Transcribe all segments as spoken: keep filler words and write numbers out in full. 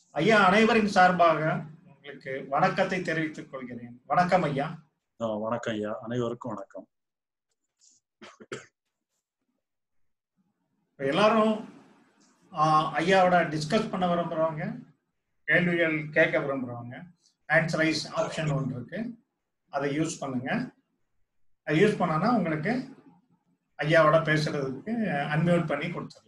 ஐயா அனைவரின் சார்பாக உங்களுக்கு வணக்கத்தை தெரிவித்துக் கொள்கிறேன். வணக்கம் ஐயா. வணக்கம் ஐயா, அனைவருக்கும் வணக்கம். எல்லாரும் ஐயாவோட டிஸ்கஸ் பண்ண விரும்புறவங்க, கேள்விகள் கேட்க விரும்புறவங்க ஹேண்ட்ஸ் ரைஸ் ஆப்ஷன் ஒன்று இருக்கு, அதை யூஸ் பண்ணுங்க. அதை யூஸ் பண்ணனா உங்களுக்கு ஐயாவோட பேசுறதுக்கு அன்மியூட் பண்ணி கொடுத்துடலாம்.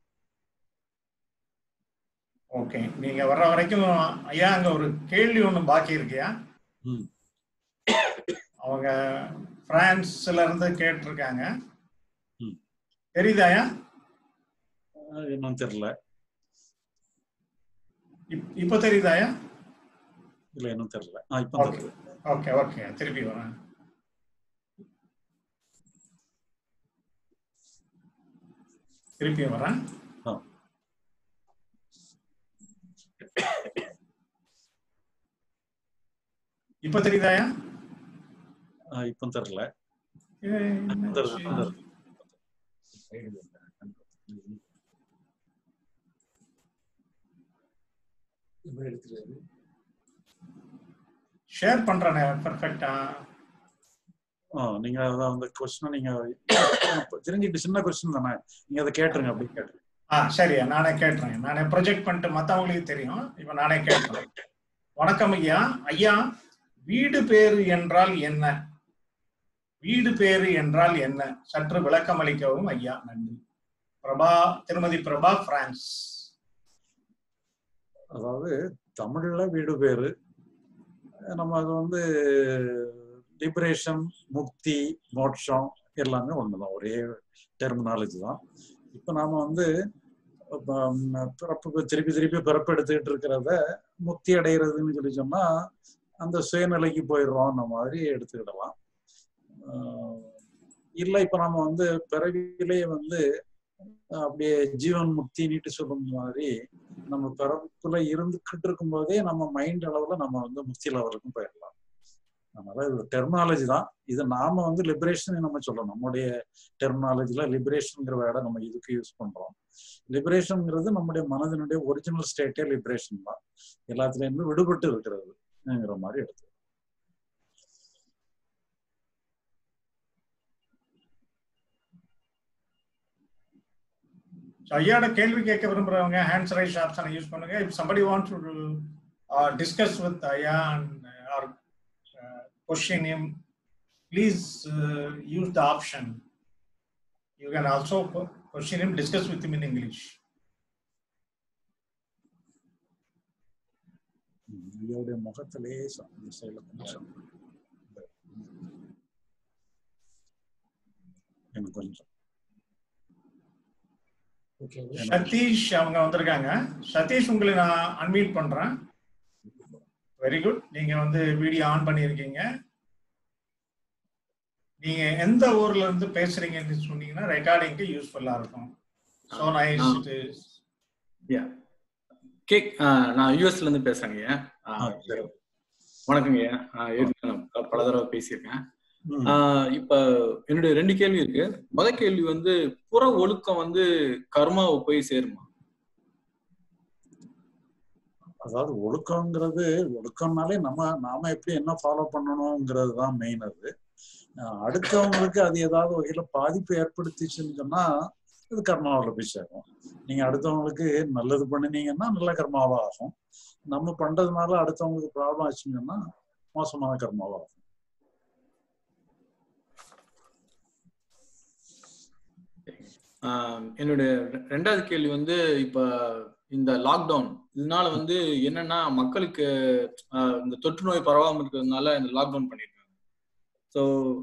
ஓகே, நீங்க வர்ற வரைக்கும் ஐயா அங்க ஒரு கேள்வி ஒண்ணு பாக்கி இருக்கியா? அவங்க பிரான்ஸ்ல இருந்து கேட்டிருக்காங்க, தெரியுதாயா? இன்னும் தெரியல. இப்ப தெரியுதாயா? இல்ல இன்னும் தெரியல. இப்ப ஓகே ஓகே, திருப்பி வரேன். திருப்பி வரேன். இப்ப தெரியுதாயா? இப்ப தெரியல. ஷேர் பண்றேன் பெர்ஃபெக்ட்டா. நீங்க அந்த क्वेश्चन நீங்க தெரிஞ்சிட்டு சின்ன क्वेश्चन தானே, நீங்க அதை கேட்றீங்க. அப்படி கேட்றீங்க. ஆ சரியா, நானே கேட்றேன். நானே ப்ரொஜெக்ட் பண்ணிட்டு மத்தவங்களுக்கு தெரியும். இப்ப நானே கேட்றேன். வணக்கம் ஐயா. ஐயா, வீடு பேரு என்றால் என்ன? வீடு பேரு என்றால் என்ன? சற்று விளக்கம் அளிக்கவும் ஐயா. நன்றி. பிரபா, திருமதி பிரபா, பிரான்ஸ். அதாவது தமிழ்ல வீடு பேரு, நம்ம அது வந்து லிபரேஷன், முக்தி, மோட்சம் எல்லாமே ஒண்ணுதான், ஒரே டெர்மினாலஜி தான். இப்ப நாம வந்து பிறப்பு திருப்பி திருப்பி பிறப்பு எடுத்துக்கிட்டு இருக்கிறத முக்தி அடைகிறதுன்னு சொல்லி சொன்னா அந்த சுயநிலைக்கு போயிடுறோம், அந்த மாதிரி எடுத்துக்கிடலாம். இல்லை இப்ப நம்ம வந்து பிறவிலேயே வந்து அப்படியே ஜீவன் முக்தி நீட்டு சொல்லும் மாதிரி நம்ம பிறப்புல இருந்துகிட்டு இருக்கும் போதே நம்ம மைண்ட் அளவுல நம்ம வந்து முக்தி லெவலுக்கும் போயிடலாம். அதனால இது டெர்மினாலஜி தான். இது நாம வந்து லிபரேஷன் நம்ம சொல்லணும். நம்முடைய டெர்மினாலஜில லிபரேஷன்ங்கிற வேர்டை நம்ம இதுக்கு யூஸ் பண்றோம். லிபரேஷன்ங்கிறது நம்முடைய மனதினுடைய ஒரிஜினல் ஸ்டேட்டே லிபரேஷன் தான், எல்லாத்துல இருந்து விடுபட்டு இருக்கிறதுங்கிற மாதிரி எடுத்து. ஐயாவோட கேள்வி கேட்க விரும்புறவங்க ஹேண்ட்ஸ் ரைஸ் ஆப்ஷனை யூஸ் பண்ணுங்க. If somebody wants to uh, discuss with Aya and uh, or uh, question him, please uh, use the option. You can also question him, discuss with him in English. ஐயாவுடைய முகத்திலே கொஞ்சம் சதீஷ் அவங்க வந்திருக்காங்க. சதீஷ், உங்களை நான் unmute பண்றேன். Very good. நீங்க வந்து வீடியோ ஆன் பண்ணிருக்கீங்க. நீங்க எந்த ஊர்ல இருந்து பேசுறீங்கன்னு சொன்னீங்கன்னா ரெக்கார்டிங்க்கு யூஸ்ஃபுல்லா இருக்கும். So nice. It is ya cake. நான் யுஎஸ்ல இருந்து பேசுறேங்க. வணக்கங்க. நான் பல தடவை பேசியிருக்கேன். இப்ப என்னுடைய ரெண்டு கேள்வி இருக்கு. முத கேள்வி வந்து புற ஒழுக்கம் வந்து கர்மாவை போய் சேருமா? அதாவது ஒழுக்கம்ங்கிறது, ஒழுக்கம்னாலே நம்ம நாம எப்படி என்ன ஃபாலோ பண்ணணும்ங்கிறது தான் மெயின். அது அடுத்தவங்களுக்கு அது ஏதாவது வகையில பாதிப்பு ஏற்படுத்திச்சுன்னு சொன்னா அது கர்மாவில் போய் சேரும். நீங்க அடுத்தவங்களுக்கு நல்லது பண்ணினீங்கன்னா நல்ல கர்மாவா ஆகும். நம்ம பண்றதுனால அடுத்தவங்களுக்கு ப்ராப்ளம் ஆச்சுங்கன்னா மோசமான கர்மாவா ஆகும். என்னுடைய ரெண்டாவது கேள்வி வந்து இப்ப இந்த லாக்டவுன் இதனால வந்து என்னன்னா மக்களுக்கு இந்த தொற்று நோய் பரவாமல் இருக்கிறதுனால இந்த லாக்டவுன் பண்ணிருக்காங்க. ஸோ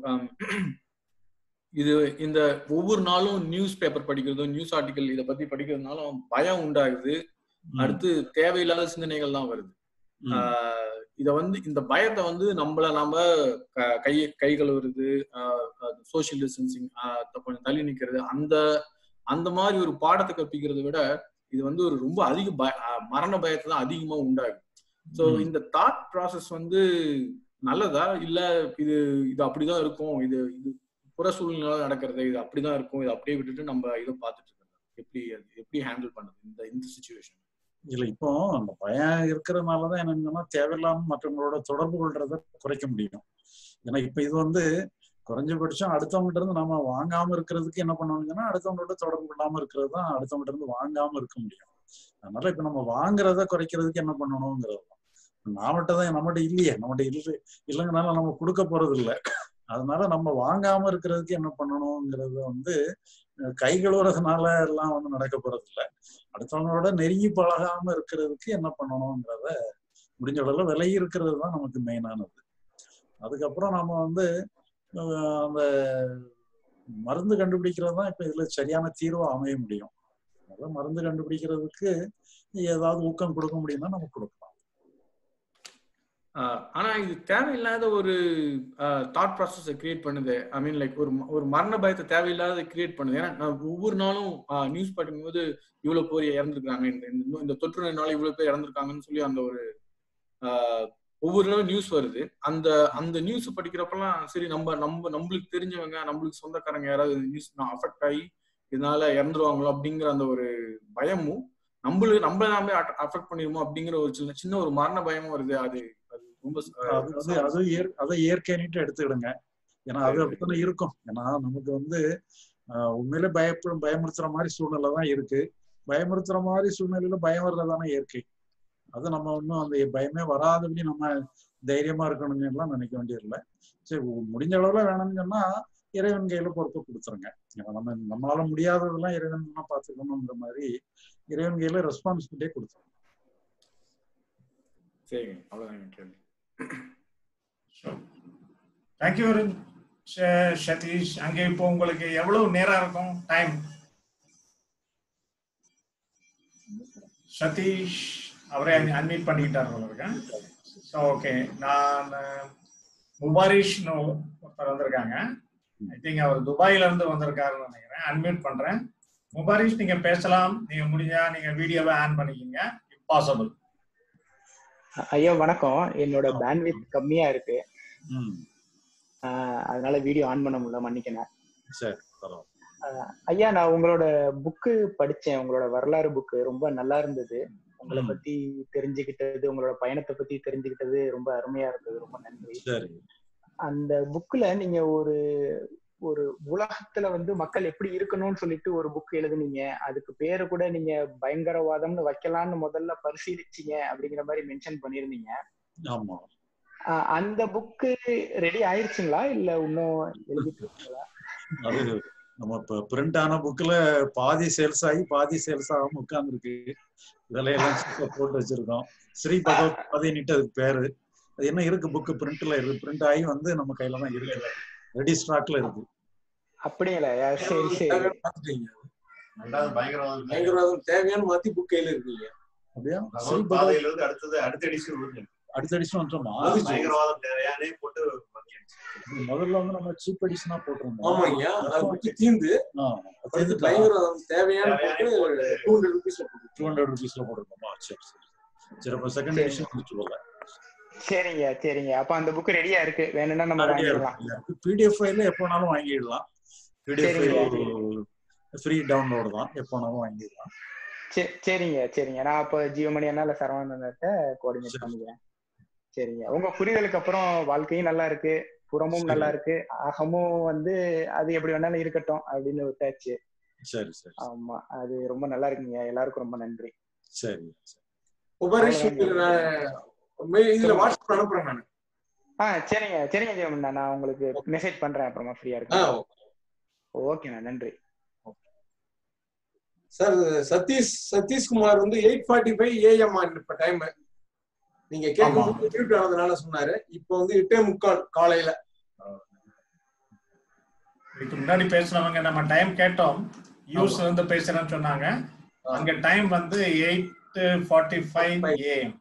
இது இந்த ஒவ்வொரு நாளும் நியூஸ் பேப்பர் படிக்கிறதும் நியூஸ் ஆர்டிக்கல் இதை பத்தி படிக்கிறதுனாலும் பயம் உண்டாகுது. அடுத்து தேவையில்லாத சிந்தனைகள் தான் வருது. ஆஹ் இத வந்து இந்த பயத்தை வந்து நம்மள நாம கை கை கழுவுறது, சோசியல் டிஸ்டன்சிங், கொஞ்சம் தள்ளி நிக்கிறது, அந்த அந்த மாதிரி ஒரு பாடத்தை கற்பிக்கிறத விட இது வந்து ஒரு ரொம்ப அதிக பய மரண பயத்தை தான் அதிகமா உண்டாகுது. ஸோ இந்த தாட் ப்ராசஸ் வந்து நல்லதா இல்ல இது இது அப்படிதான் இருக்கும், இது இது புற சூழ்நிலை நடக்கிறது, இது அப்படிதான் இருக்கும், இதை அப்படியே விட்டுட்டு நம்ம இதை பார்த்துட்டு இருக்கோம், எப்படி எப்படி ஹேண்டில் பண்ணுது இந்த இந்த சிச்சுவேஷன்? இல்ல இப்போ அந்த பயம் இருக்கிறதுனாலதான் என்னன்னா தேவையில்லாம மற்றவங்களோட தொடர்பு கொள்றத குறைக்க முடியும். ஏன்னா இப்ப இது வந்து குறைஞ்சபட்சம் அடுத்தவங்ககிட்ட இருந்து நம்ம வாங்காம இருக்கிறதுக்கு என்ன பண்ணுவாங்கன்னா அடுத்தவங்களோட தொடர்பு கொள்ளாம இருக்கிறது தான் அடுத்தவங்ககிட்ட இருந்து வாங்காம இருக்க முடியும். அதனால இப்ப நம்ம வாங்குறத குறைக்கிறதுக்கு என்ன பண்ணணுங்கிறது தான். நம்மகிட்ட தான் நம்மகிட்ட இல்லையே, நம்மகிட்ட இல்லை இல்லைங்கனால நம்ம கொடுக்க போறது இல்லை. அதனால நம்ம வாங்காம இருக்கிறதுக்கு என்ன பண்ணணுங்கிறது வந்து கை கழுவுறதுனால எல்லாம் வந்து நடக்க போறது இல்லை. அடுத்தவங்களோட நெருங்கி பழகாம இருக்கிறதுக்கு என்ன பண்ணணுங்கிறத முடிஞ்ச அளவுல விலகி இருக்கிறது தான் நமக்கு மெயினானது. அதுக்கப்புறம் நம்ம வந்து அந்த மருந்து கண்டுபிடிக்கிறது தான் இப்ப இதுல சரியான தீர்வா அமைய முடியும். அதான் மருந்து கண்டுபிடிக்கிறதுக்கு ஏதாவது ஊக்கம் கொடுக்க முடியும்னா நம்ம கொடுக்கலாம். ஆனா இது தேவையில்லாத ஒரு தாட் ப்ராசஸை கிரியேட் பண்ணுது. ஐ மீன் லைக் ஒரு ஒரு மரண பயத்தை தேவையில்லாத கிரியேட் பண்ணுது. ஏன்னா நான் ஒவ்வொரு நாளும் நியூஸ் படிக்கும் போது இவ்வளவு பேர் இறந்துருக்காங்க, இந்த இந்த தொற்று நோயினால இவ்வளவு பேர் இறந்துருக்காங்கன்னு சொல்லி அந்த ஒரு ஆஹ் ஒவ்வொரு நாளும் நியூஸ் வருது. அந்த அந்த நியூஸ் படிக்கிறப்பெல்லாம் சரி நம்ம நம்ம நம்மளுக்கு தெரிஞ்சவங்க நம்மளுக்கு சொந்தக்காரங்க யாராவது நியூஸ் அஃபெக்ட் ஆகி இதனால இறந்துருவாங்களோ அப்படிங்கிற அந்த ஒரு பயமும் நம்மளுக்கு நம்மள நாமே அஃபெக்ட் பண்ணிருமோ அப்படிங்கிற ஒரு சின்ன சின்ன ஒரு மரண பயமும் வருது. அது அது ரொம்ப அது அது அதை இயற்கைன்னுட்டு எடுத்துக்கிடுங்க. ஏன்னா அது அப்படித்தானே இருக்கும். ஏன்னா நமக்கு வந்து ஆஹ் உண்மையிலே பயப்ப பயமுறுத்துற மாதிரி சூழ்நிலை தான் இருக்கு. பயமுறுத்துற மாதிரி சூழ்நிலையில பயம் வர்றதான இயற்கை. அது நம்ம ஒன்றும் அந்த பயமே வராதபடி நம்ம தைரியமா இருக்கணும்னு எல்லாம் நினைக்க வேண்டியதில்லை. சரி முடிஞ்ச அளவுல வேணும்னு சொன்னா இறைவன் கையில பொறுப்பை கொடுத்துருங்க. ஏன்னா நம்ம நம்மளால முடியாததெல்லாம் இறைவன் தான் பார்த்துக்கணுங்கிற மாதிரி இறைவன் கையில ரெஸ்பான்சிபிலிட்டியே கொடுத்துருங்க. சரி, அவ்வளவுதான். தேங்க்யூ சதீஷ். அங்க இப்போ உங்களுக்கு எவ்வளவு நேரம் இருக்கும் டைம்? சதீஷ் அவரே அன்மியூட் பண்ணிக்கிட்டாரு இருக்கேன். ஓகே, நான் முபாரிஷ்னு ஒருத்தர் வந்திருக்காங்க. ஐ திங்க் அவர் துபாயில இருந்து வந்திருக்காருன்னு நினைக்கிறேன். அன்மியூட் பண்றேன். முபாரிஷ் நீங்க பேசலாம். நீங்க முடிஞ்சா நீங்க வீடியோவை ஆன் பண்ணிக்கிங்க இஃப் பாசிபிள். ஐயா வணக்கம். என்னோட பேண்ட்வித் கம்மியா இருக்கு, அதனால வீடியோ ஆன் பண்ண முடியல, மன்னிக்கணும். ஐயா நான் உங்களோட புக்கு படிச்சேன், உங்களோட வரலாறு புக்கு ரொம்ப நல்லா இருந்தது. உங்களை பத்தி தெரிஞ்சுக்கிட்டது, உங்களோட பயணத்தை பத்தி தெரிஞ்சுக்கிட்டது ரொம்ப அருமையா இருந்தது. ரொம்ப நன்றி. அந்த புக்ல நீங்க ஒரு ஒரு உலகத்துல வந்து மக்கள் எப்படி இருக்கணும்னு சொல்லிட்டு ஒரு புக் எழுதுனீங்க. அதுக்கு பேரு கூட நீங்க பயங்கரவாதம்னு வைக்கலாம்னு முதல்ல பரிசீலிச்சீங்க அப்படிங்கிற மாதிரி மென்ஷன் பண்ணிருந்தீங்க. அந்த புக்கு ரெடி ஆயிடுச்சுங்களா இல்ல இன்னும் எழுதிட்டு இருக்கீங்களா? அது நம்ம இப்ப பிரிண்ட் ஆன புக்ல பாதி சேல்ஸ் ஆகி பாதி சேல்ஸ் ஆகாம உட்கார்ந்துருக்கு. இதெல்லாம் எல்லாம் போட்டு வச்சிருக்கோம். ஸ்ரீ பகவத்பாதைன்னுட்டு அதுக்கு பேரு. அது என்ன இருக்கு, புக்கு பிரிண்ட்ல இருக்கு, பிரிண்ட் ஆகி வந்து நம்ம கையில தான் இருக்கு, ரெடி ஸ்டாக்ல இருக்கு. அப்படிங்களா? சரி சரி. பயங்கரவாதம் தேவையான மாத்தி புக் கையில இருக்கீங்க. அப்படியா? அடுத்தது அடுத்த எடிஷன் அடுத்த எடிஷன் வந்துட்டோமா? பயங்கரவாதம் தேவையானே போட்டு முதல்ல வந்து நம்ம சீப் எடிஷனா போட்டிருந்தோம். ஆமாங்க, அது தீர்ந்து பயங்கரவாதம் தேவையான டூ ஹண்ட்ரட் ருபீஸ்ல டூ ஹண்ட்ரட் ருபீஸ்ல போட்டிருந்தோமா? சரி சரி சரி. அப்ப செகண்ட் எடிஷன் முடிச்சுக்கோங்க. சரிங்க சரிங்க. அப்ப அந்த புக் ரெடியா இருக்கு, வேணும்னா நம்ம வாங்கிடலாம். பிடிஎஃப் ஃபைல்ல எப்ப வேணாலும் வாங்கிடலாம். பிடிஎஃப் ஃபைல் ஃப்ரீ டவுன்லோட் தான், எப்ப வேணாலும் வாங்கிடலாம். சரிங்க சரிங்க. நான் அப்ப ஜீவமணி அண்ணால சரவணன்கிட்ட கோஆர்டினேட் பண்ணிக்கிறேன். சரிங்க. உங்க புரிதலுக்கு அப்புறம் வாழ்க்கையும் நல்லா இருக்கு, புறமும் நல்லா இருக்கு, அகமும் வந்து அது எப்படி வேணாலும் இருக்கட்டும் அப்படின்னு விட்டாச்சு. சரி சரி. ஆமா, அது ரொம்ப நல்லா இருக்குங்க. எல்லாருக்கும் ரொம்ப நன்றி. சரி. இதுல வாட்ஸ்அப் அனுப்புறேன் நான். ஆ சரிங்க சரிங்க ஜீவமணி, நான் உங்களுக்கு மெசேஜ் பண்றேன் அப்புறமா ஃப்ரீயா இருக்கேன். ஓகேண்ணா, நன்றி. சார் சதீஷ் சதீஷ்குமார் வந்து எயிட் ஃபார்ட்டி ஃபைவ் ஏஎம் இப்ப டைம் நீங்க கேட்கும்போது மியூட் ஆனதுனால சொன்னாரு. இப்போ வந்து எட்டே முக்கால் காலையில. இதுக்கு முன்னாடி பேசுனவங்க நம்ம டைம் கேட்டோம், யூஸ் வந்து பேசுறேன்னு சொன்னாங்க. அங்க டைம் வந்து eight forty five AM.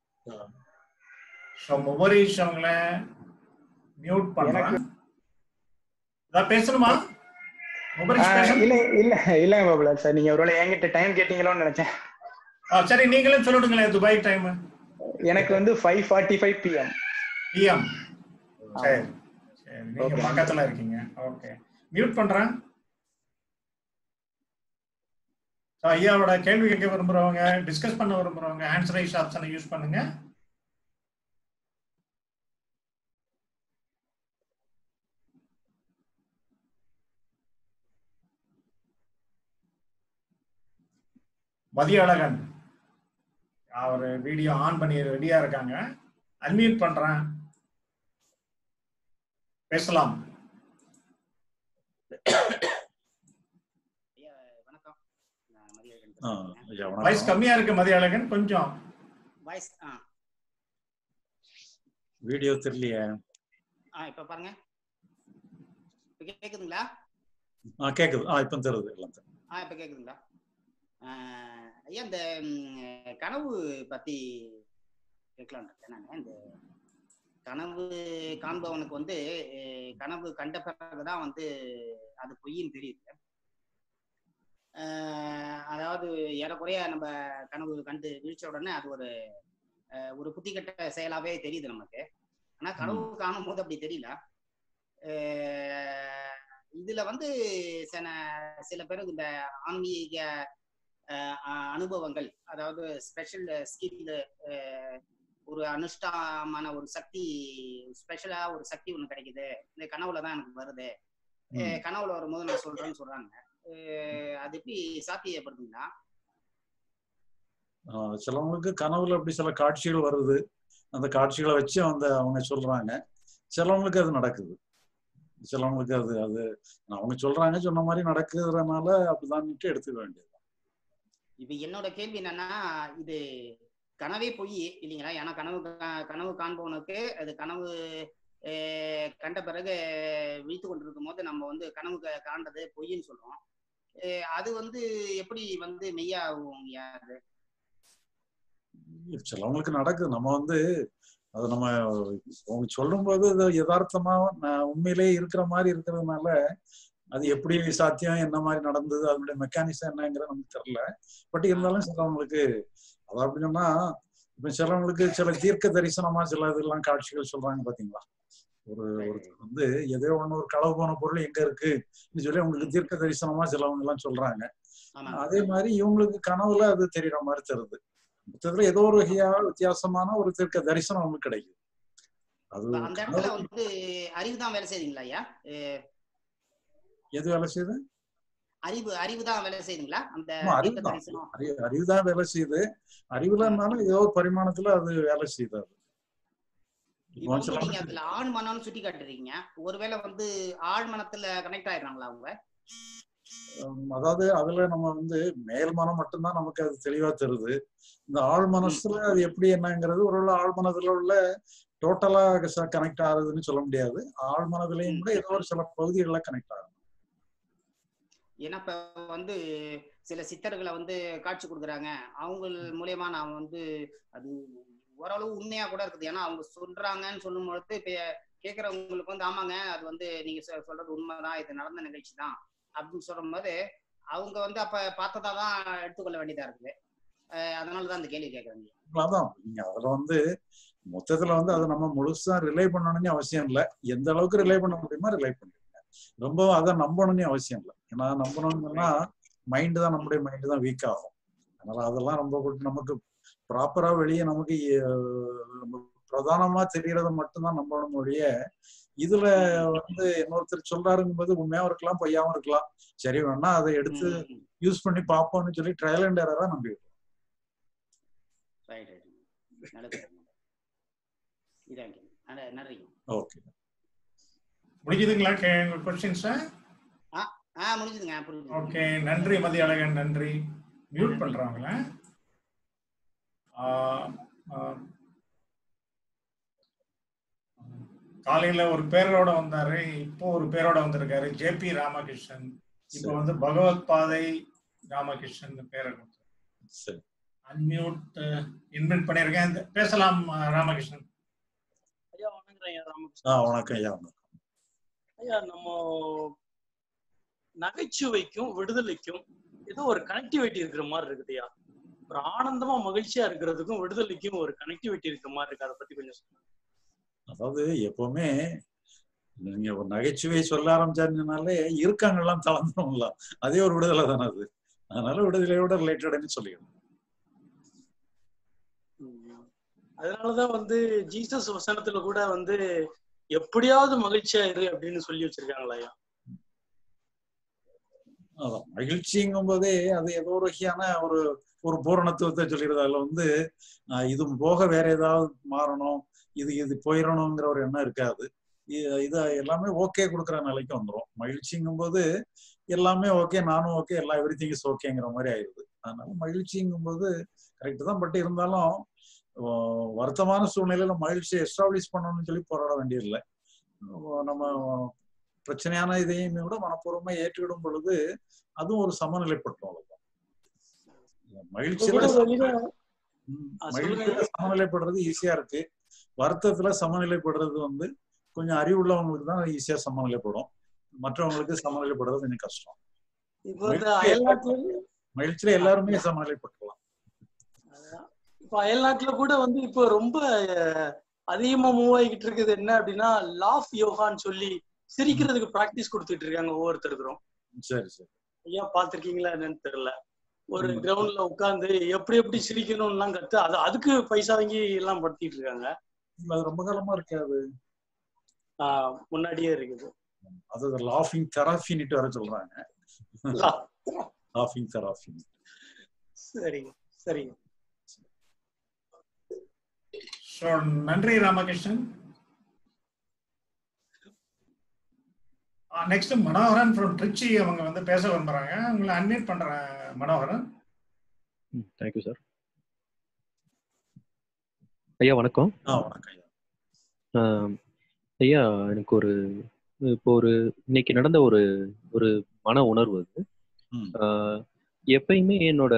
So Mubarish அவங்கள மியூட் பண்றேன். நான் பேசணுமா? இல்ல இல்ல இல்ல பாபுலா சார், நீங்க ஒருவேளை என்கிட்ட டைம் கேட்டீங்களோன்னு நினைச்சேன். சரி, நீங்களே சொல்லிடுங்களேன் துபாய் டைம். எனக்கு வந்து five forty five PM. PM. சரி சரி, நீங்க பக்கத்துல இருக்கீங்க. ஓகே, மியூட் பண்றேன். ஐயாவோட கேள்வி கேட்க விரும்புறவங்க, டிஸ்கஸ் பண்ண விரும்புறவங்க ஹேண்ட்ஸ் ரைஸ் ஆப்ஷனை யூஸ் பண்ணுங்க. மதியழகன் அவர் வீடியோ ஆன் பண்ணி ரெடியா இருக்காங்க. அன்மியூட் பண்றேன், பேசலாம். வாய்ஸ் கம்மியா இருக்கு மதியழகன், கொஞ்சம் வாய்ஸ். வீடியோ தெரியலையே. ஆ இப்ப பாருங்க, கேக்குதுங்களா? ஆ கேக்குது. ஆ இப்ப தெரியுது எல்லாம். ஆ இப்ப கேக்குதுங்களா? ஐயா, இந்த கனவு பத்தி கேட்கலான் இருக்கேன் நான். இந்த கனவு காண்பவனுக்கு வந்து கனவு கண்ட பிறகுதான் வந்து அது பொய்ன்னு தெரியுது. அதாவது ஏறக்குறைய நம்ம கனவு கண்டு விழிச்ச உடனே அது ஒரு ஒரு புத்திகட்ட செயலாவே தெரியுது நமக்கு. ஆனா கனவு காணும் போது அப்படி தெரியல. இதுல வந்து சில சில பேருக்கு இந்த ஆன்மீக அனுபவங்கள், அதாவது ஸ்பெஷல் ஸ்கில், ஒரு அனுஷ்டானமான ஒரு சக்தி, ஸ்பெஷலா ஒரு சக்தி ஒண்ணு கிடைக்குது, இந்த கனவுலதான் எனக்கு வருது, கனவுல வரும்போது நான் சொல்றேன்னு சொல்றாங்க. அது எப்படி சாத்தியப்படுதுங்களா? சிலவங்களுக்கு கனவுல அப்படி சில காட்சிகள் வருது, அந்த காட்சிகளை வச்சு அந்த அவங்க சொல்றாங்க. சிலவங்களுக்கு அது நடக்குது, சிலவங்களுக்கு அது அது அவங்க சொல்றாங்க சொன்ன மாதிரி நடக்குறதுனால அப்படிதான் எடுத்துக்க வேண்டியது. இப்ப என்னோட கேள்வி என்னன்னா, இது கனவே பொய் இல்லைங்களா? ஏன்னா கனவு கனவு காண்பவனுக்கு அது கனவு கண்ட பிறகு விழித்து கொண்டிருக்கும் போது நம்ம வந்து கனவு காண்றது பொய்ன்னு சொல்றோம். அது வந்து எப்படி வந்து மெய்யாகும்? யாரு சிலவங்களுக்கு நடக்குது. நம்ம வந்து அது நம்ம அவங்க சொல்லும் போது யதார்த்தமா உண்மையிலே இருக்கிற மாதிரி இருக்கிறதுனால அது எப்படி சாத்தியம், என்ன மாதிரி நடந்தது, அதனுடைய மெக்கானிசம் என்னங்கிறது நமக்கு தெரியல. பட் இருந்தாலும் சிலவங்களுக்கு அது அப்படின்னா, இப்ப சிலவங்களுக்கு சில தீர்க்க தரிசனமா சில இதெல்லாம் காட்சிகள் சொல்றாங்க பாத்தீங்களா? ஒரு ஒருத்தர் வந்து எதோ ஒண்ணு ஒரு களவு போன பொருள் எங்க இருக்கு சொல்லி அவங்களுக்கு தீர்க்க தரிசனமா சிலவங்க எல்லாம் சொல்றாங்க. அதே மாதிரி இவங்களுக்கு கனவுல அது தெரியற மாதிரி தருது. மொத்தத்துல ஏதோ ஒரு வகையா வித்தியாசமான ஒரு தீர்க்க தரிசனம் அவங்களுக்கு கிடைக்குது. அது அந்த இடத்துல வந்து அறிவுதான் வேலை செய்யுதுங்களா ஐயா? எது வேலை செய்யுது? அறிவு அறிவுதான் வேலை செய்யுதுங்களா? அந்த அறிவுதான் அறிவுதான் வேலை செய்யுது. அறிவுல இருந்தாலும் ஏதோ ஒரு பரிமாணத்துல அது வேலை செய்யுது. நீங்க அதுல ஆண் மனம்னு சுட்டி காட்டுறீங்க, ஒருவேளை வந்து ஆழ் மனத்துல கனெக்ட் ஆயிடுறாங்களா அவங்க? அதாவது அதுல நம்ம வந்து மேல் மனம் மட்டும்தான் நமக்கு அது தெளிவா தருது. இந்த ஆழ் மனசுல அது எப்படி என்னங்கிறது ஒரு ஆழ் மனதுல உள்ள டோட்டலா கனெக்ட் ஆகுதுன்னு சொல்ல முடியாது. ஆழ் மனதுலயும் கூட ஏதோ ஒரு சில பகுதிகள கனெக்ட் ஆகும். ஏன்னா இப்ப வந்து சில சித்தர்களை வந்து காட்சி கொடுக்குறாங்க, அவங்க மூலியமா நான் வந்து அது ஓரளவு உண்மையா கூட இருக்குது. ஏன்னா அவங்க சொல்றாங்கன்னு சொல்லும் பொழுது இப்ப கேட்கறவங்களுக்கு வந்து ஆமாங்க அது வந்து நீங்க சொல்றது உண்மைதான், இது நடந்த நிகழ்ச்சி தான் அப்படின்னு சொல்லும் போது அவங்க வந்து அப்ப பார்த்ததாதான் எடுத்துக்கொள்ள வேண்டியதா இருக்குது. அதனாலதான் அந்த கேள்வி கேட்கறாங்க. அதான் நீங்க அதுல வந்து மொத்தத்துல வந்து அதை நம்ம முழுசா ரிலே பண்ணணும்னு அவசியம் இல்லை. எந்த அளவுக்கு ரிலே பண்ண முடியுமோ ரிலே பண்ணிருங்க. ரொம்ப அதை நம்பணும்னு அவசியம் இல்லை. ஏன்னா நம்பணும்னா மைண்டு தான், நம்முடைய மைண்டு தான் வீக் ஆகும். அதனால அதெல்லாம் ரொம்ப நமக்கு ப்ராப்பரா வெளியே நமக்கு பிரதானமா தெரியறத மட்டும்தான் நம்பணும் ஒழிய இதுல வந்து இன்னொருத்தர் சொல்றாருங்கும் போது உண்மையாவும் இருக்கலாம் பொய்யாவும் இருக்கலாம். சரி வேணா அதை எடுத்து யூஸ் பண்ணி பார்ப்போம்னு சொல்லி ட்ரையல் அண்ட் எரரா நம்பிடுவோம். ஓகே, முடிஞ்சதுங்களா क्वेश्चंस? ஆ முடிஞ்சதுங்க. ஓகே, நன்றி மதியழகன், நன்றி. மியூட் பண்றாங்களா? காலையில ஒரு பேரோட வந்தாரு, இப்போ ஒரு பேரோட வந்திருக்காரு, ஜேபி ராமகிருஷ்ணன். இப்போ வந்து பகவத் பாதை ராமகிருஷ்ணன் பேரை கொடுத்தாரு. அன்மியூட் இன்வைட் பண்ணிருக்கேன், பேசலாம் ராமகிருஷ்ணன். ஐயா வணக்கம் ஐயா. ராமகிருஷ்ணன். ஆ வணக்கம் ஐயா. ஐயா, நம்ம நகைச்சுவைக்கும் விடுதலைக்கும் ஏதோ ஒரு கனெக்டிவிட்டி இருக்கிற மாதிரி இருக்குதுயா. ஒரு ஆனந்தமா மகிழ்ச்சியா இருக்கிறதுக்கும் விடுதலைக்கும் ஒரு கனெக்டிவிட்டி இருக்கிற மாதிரி இருக்கு. அதை பத்தி கொஞ்சம் சொல்லுங்க. அதாவது எப்பவுமே நீங்க ஒரு நகைச்சுவை சொல்ல ஆரம்பிச்சாருனாலே இருக்காங்கலாம் தளர்ந்துரும்ல, அதே ஒரு விடுதலை தானே. அது அதனால விடுதலையோட ரிலேட்டட்னு சொல்லிடணும். அதனாலதான் வந்து ஜீசஸ் வசனத்துல கூட வந்து எப்படியாவது மகிழ்ச்சியா இரு அப்படின்னு சொல்லி வச்சிருக்காங்களா? அதான் மகிழ்ச்சிங்கும் போதே அது ஏதோ ஒரு வகையான ஒரு ஒரு பூரணத்துவத்தை சொல்லிடுறது. அதுல வந்து இது போக வேற ஏதாவது மாறணும், இது இது போயிடணுங்கிற ஒரு எண்ணம் இருக்காது. இது எல்லாமே ஓகே கொடுக்குற நிலைக்கு வந்துடும். மகிழ்ச்சிங்கும் போது எல்லாமே ஓகே, நானும் ஓகே, எல்லா எவ்ரி திங் இஸ் ஓகேங்கிற மாதிரி ஆயிடுது. அதனால மகிழ்ச்சிங்கும் போது கரெக்ட் தான். பட் இருந்தாலும் வருத்தமான சூழ்நிலையில மகிழ்ச்சியை எஸ்டாப்ளிஷ் பண்ணணும்னு சொல்லி போராட வேண்டியதில்லை. நம்ம பிரச்சனையான இதையும் கூட மனப்பூர்வமா ஏற்றுக்கிடும் பொழுது அதுவும் ஒரு சமநிலைப்பட்டோம். மகிழ்ச்சியில மகிழ்ச்சியில சமநிலைப்படுறது ஈஸியா இருக்கு. வருத்தத்துல சமநிலைப்படுறது வந்து கொஞ்சம் அறிவுள்ளவங்களுக்கு தான் ஈஸியா சமநிலைப்படும். மற்றவங்களுக்கு சமநிலைப்படுறது கொஞ்சம் கஷ்டம். மகிழ்ச்சியில எல்லாருமே சமநிலைப்பட்டுக்கலாம். இப்ப அயல்நாட்டுல கூட வந்து இப்போ ரொம்ப அதிகமா மூவ் ஆகிட்டு இருக்குது என்ன அப்படின்னா, லாஃப் யோகான்னு சொல்லி சிரிக்கிறதுக்கு பிராக்டிஸ் கொடுத்துட்டு இருக்காங்க ஒவ்வொருத்தருக்கும். சரி சரி. ஐயா பாத்திருக்கீங்களா என்னன்னு தெரியல. ஒரு கிரவுண்ட்ல உட்கார்ந்து எப்படி எப்படி சிரிக்கணும் எல்லாம் கத்து அது அதுக்கு பைசா வாங்கி எல்லாம் படுத்திட்டு இருக்காங்க. அது ரொம்ப காலமா இருக்காது, ஆஹ் முன்னாடியே இருக்குது. அது லாஃபிங் தெராபின்ட்டு வர சொல்றாங்க. லாஃபிங் தெராபி. சரிங்க சரிங்க. நன்றி ராமகிருஷ்ணன். நெக்ஸ்ட் மனோகரன் ஃப்ரம் ட்ரிச்சி அவங்க வந்து பேச விரும்புறாங்க. உங்களை அன்மியூட் பண்றேன் மனோகரன். Thank you sir. ஐயா வணக்கம். ஐயா எனக்கு ஒரு இப்போ ஒரு இன்னைக்கு நடந்த ஒரு ஒரு மன உணர்வு அது. எப்பயுமே என்னோட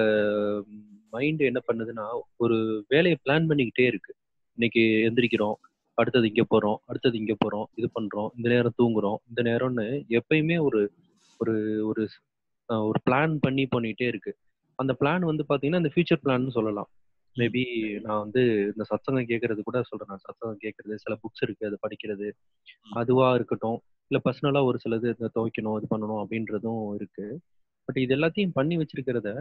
மைண்ட் என்ன பண்ணுதுன்னா ஒரு வேலையை பிளான் பண்ணிக்கிட்டே இருக்கு. இன்னைக்கு எந்திரிக்கிறோம், அடுத்தது இங்க போறோம், அடுத்தது இங்க போறோம், இது பண்றோம், இந்த நேரம் தூங்குறோம், இந்த நேரம்னு எப்பயுமே ஒரு ஒரு ஒரு ஒரு பிளான் பண்ணி பண்ணிட்டே இருக்கு. அந்த பிளான் வந்து பாத்தீங்கன்னா இந்த ஃபியூச்சர் பிளான்னு சொல்லலாம். மேபி நான் வந்து இந்த சத்சங்கம் கேட்கறது கூட சொல்றேன். நான் சத்சங்கம் கேட்கறது, சில புக்ஸ் இருக்கு அது படிக்கிறது, அதுவா இருக்கட்டும், இல்ல பர்சனலா ஒரு சிலது இந்த துவைக்கணும் இது பண்ணணும் அப்படின்றதும் இருக்கு. பட் இது எல்லாத்தையும் பண்ணி வச்சிருக்கிறத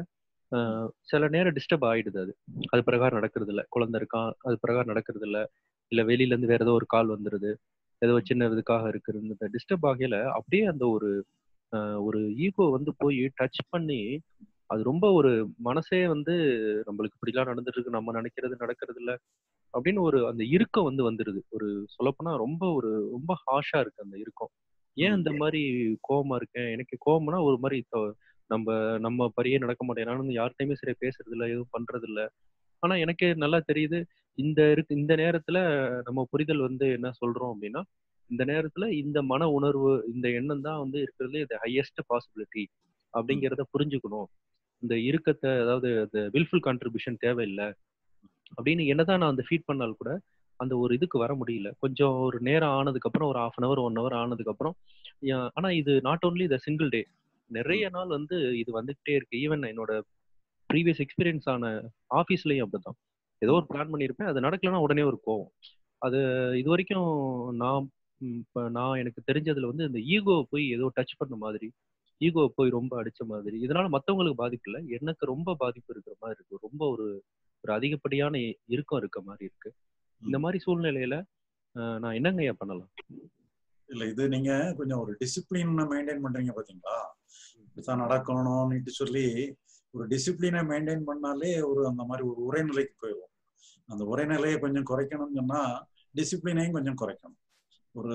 சில நேரம் டிஸ்டர்ப் ஆயிடுது. அது அது பிரகாரம் நடக்கிறது இல்லை. குழந்தை இருக்கான், அது பிரகாரம் நடக்கிறது இல்லை. இல்ல வெளியில இருந்து வேற ஏதோ ஒரு கால் வந்துருது, ஏதோ சின்ன இதுக்காக இருக்குது. இந்த டிஸ்டர்ப் ஆகையில அப்படியே அந்த ஒரு ஒரு ஈகோ வந்து போய் டச் பண்ணி அது ரொம்ப ஒரு மனசே வந்து நம்மளுக்கு இப்படிலாம் நடந்துட்டு இருக்கு, நம்ம நினைக்கிறது நடக்கிறது இல்லை அப்படின்னு ஒரு அந்த இறுக்கம் வந்து வந்துருது. ஒரு சொல்லப்போனா ரொம்ப ஒரு ரொம்ப ஹாஷா இருக்கு அந்த இறுக்கம். ஏன் இந்த மாதிரி கோபமா இருக்கேன்? எனக்கு கோபம்னா ஒரு மாதிரி நம்ம நம்ம பரியே நடக்க மாட்டேன். நானும் யார்கிட்டையுமே சரியா பேசுறது இல்லை, எதுவும் பண்றது இல்லை. ஆனா எனக்கு நல்லா தெரியுது இந்த இருக்கு இந்த நேரத்துல நம்ம புரிதல் வந்து என்ன சொல்றோம் அப்படின்னா, இந்த நேரத்துல இந்த மன உணர்வு இந்த எண்ணம் தான் வந்து இருக்கிறதுல இது ஹையஸ்ட் பாசிபிலிட்டி அப்படிங்கிறத புரிஞ்சுக்கணும். இந்த இறுக்கத்தை அதாவது அந்த வில்ஃபுல் கான்ட்ரிபியூஷன் தேவையில்லை அப்படின்னு என்னதான் நான் அந்த ஃபீட் பண்ணால் கூட அந்த ஒரு இதுக்கு வர முடியல. கொஞ்சம் ஒரு நேரம் ஆனதுக்கு அப்புறம் ஒரு half an hour one hour ஆனதுக்கு அப்புறம் ஆனா இது not only the single day, நிறைய நாள் வந்து இது வந்துகிட்டே இருக்கு. ஈவன் என்னோட ப்ரீவியஸ் எக்ஸ்பீரியன்ஸ் ஆன ஆஃபீஸ்லயும் அப்படிதான். ஏதோ ஒரு பிளான் பண்ணியிருப்பேன், அது நடக்கலன்னா உடனே ஒரு கோவம். அது இது வரைக்கும் நான் இப்போ நான் எனக்கு தெரிஞ்சதுல வந்து இந்த ஈகோ போய் ஏதோ டச் பண்ண மாதிரி, ஈகோ போய் ரொம்ப அடிச்ச மாதிரி, இதனால மற்றவங்களுக்கு பாதிப்பு இல்லை, எனக்கு ரொம்ப பாதிப்பு இருக்கிற மாதிரி இருக்கு. ரொம்ப ஒரு ஒரு அதிகப்படியான இறுக்கம் இருக்க மாதிரி இருக்கு. இந்த மாதிரி சூழ்நிலையில நான் என்னங்கய்யா பண்ணலாம்? இல்ல இது நீங்க கொஞ்சம் ஒரு டிசிப்ளின் மெயின்டைன் பண்றீங்க பாத்தீங்களா, இப்படித்தான் நடக்கணும்னு சொல்லி ஒரு டிசிப்ளினை மெயின்டைன் பண்ணாலே ஒரு அந்த மாதிரி ஒரு உரைநிலைக்கு போயிடும். அந்த உரைநிலையை கொஞ்சம் குறைக்கணும்னு சொன்னா டிசிப்ளினையும் கொஞ்சம் குறைக்கணும். ஒரு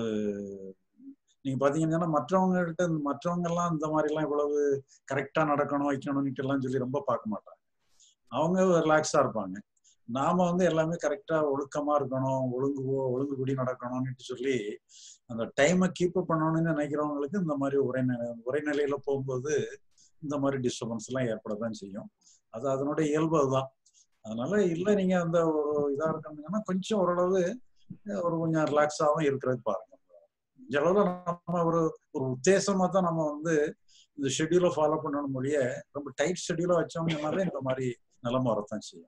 நீங்க பாத்தீங்கன்னா மற்றவங்ககிட்ட மற்றவங்க எல்லாம் இந்த மாதிரி எல்லாம் இவ்வளவு கரெக்டா நடக்கணும் வைக்கணும்னுட்டு எல்லாம் சொல்லி ரொம்ப பார்க்க மாட்டாங்க. அவங்க ரிலாக்ஸா இருப்பாங்க. நாம வந்து எல்லாமே கரெக்டா ஒழுக்கமா இருக்கணும், ஒழுங்கு ஒழுங்குபடி நடக்கணும்னு சொல்லி அந்த டைமை கீப் அப் பண்ணணும்னு நினைக்கிறவங்களுக்கு இந்த மாதிரி உரைநிலை உரைநிலையில போகும்போது இந்த மாதிரி டிஸ்டர்பன்ஸ் எல்லாம் ஏற்படத்தான் செய்யும். அது அதனுடைய இயல்பு அதுதான். அதனால இல்லை நீங்க அந்த ஒரு இதா இருக்கணுங்கன்னா கொஞ்சம் ஓரளவு ஒரு கொஞ்சம் ரிலாக்ஸாவும் இருக்கிறதுக்கு பாருங்க. இந்த அளவுல நம்ம ஒரு ஒரு உத்தேசமா தான் நம்ம வந்து இந்த ஷெட்யூலை ஃபாலோ பண்ணணும் மொழிய ரொம்ப டைட் ஷெட்யூலா வச்சோம்னாலே இந்த மாதிரி நிலைமை வரத்தான் செய்யும்.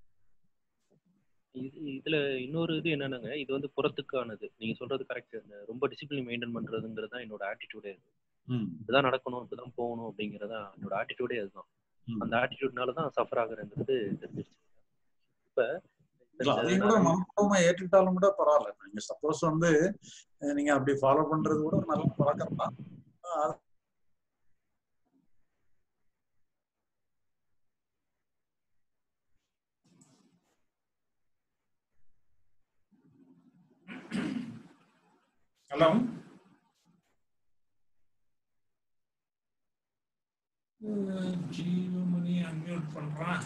இது இதுல இன்னொரு இது என்னன்னாங்க, இது வந்து புறத்துக்கானது. நீங்க சொல்றது கரெக்ட். ரொம்ப டிசிப்ளின் மெயின்டைன் பண்றதுங்கிறது தான் என்னோட ஆட்டிடியூடே. இதுதான் நடக்கணும், இப்படிதான் போகணும் அப்படிங்கறதா என்னோட ஆட்டிடியூடே அதுதான். அந்த ஆட்டிடியூட்னாலதான் சஃபர் ஆகுறேங்கிறது தெரிஞ்சிருச்சு. இப்ப அதையும் கூட மனப்பூர்வமா ஏற்றுக்கிட்டாலும் கூட பரவாயில்ல. நீங்க சப்போஸ் வந்து நீங்க அப்படி ஃபாலோ பண்றது கூட ஒரு நல்ல பழக்கம் தான். ஹலோ, ஜீவமணி அன்மியூட் பண்றான்.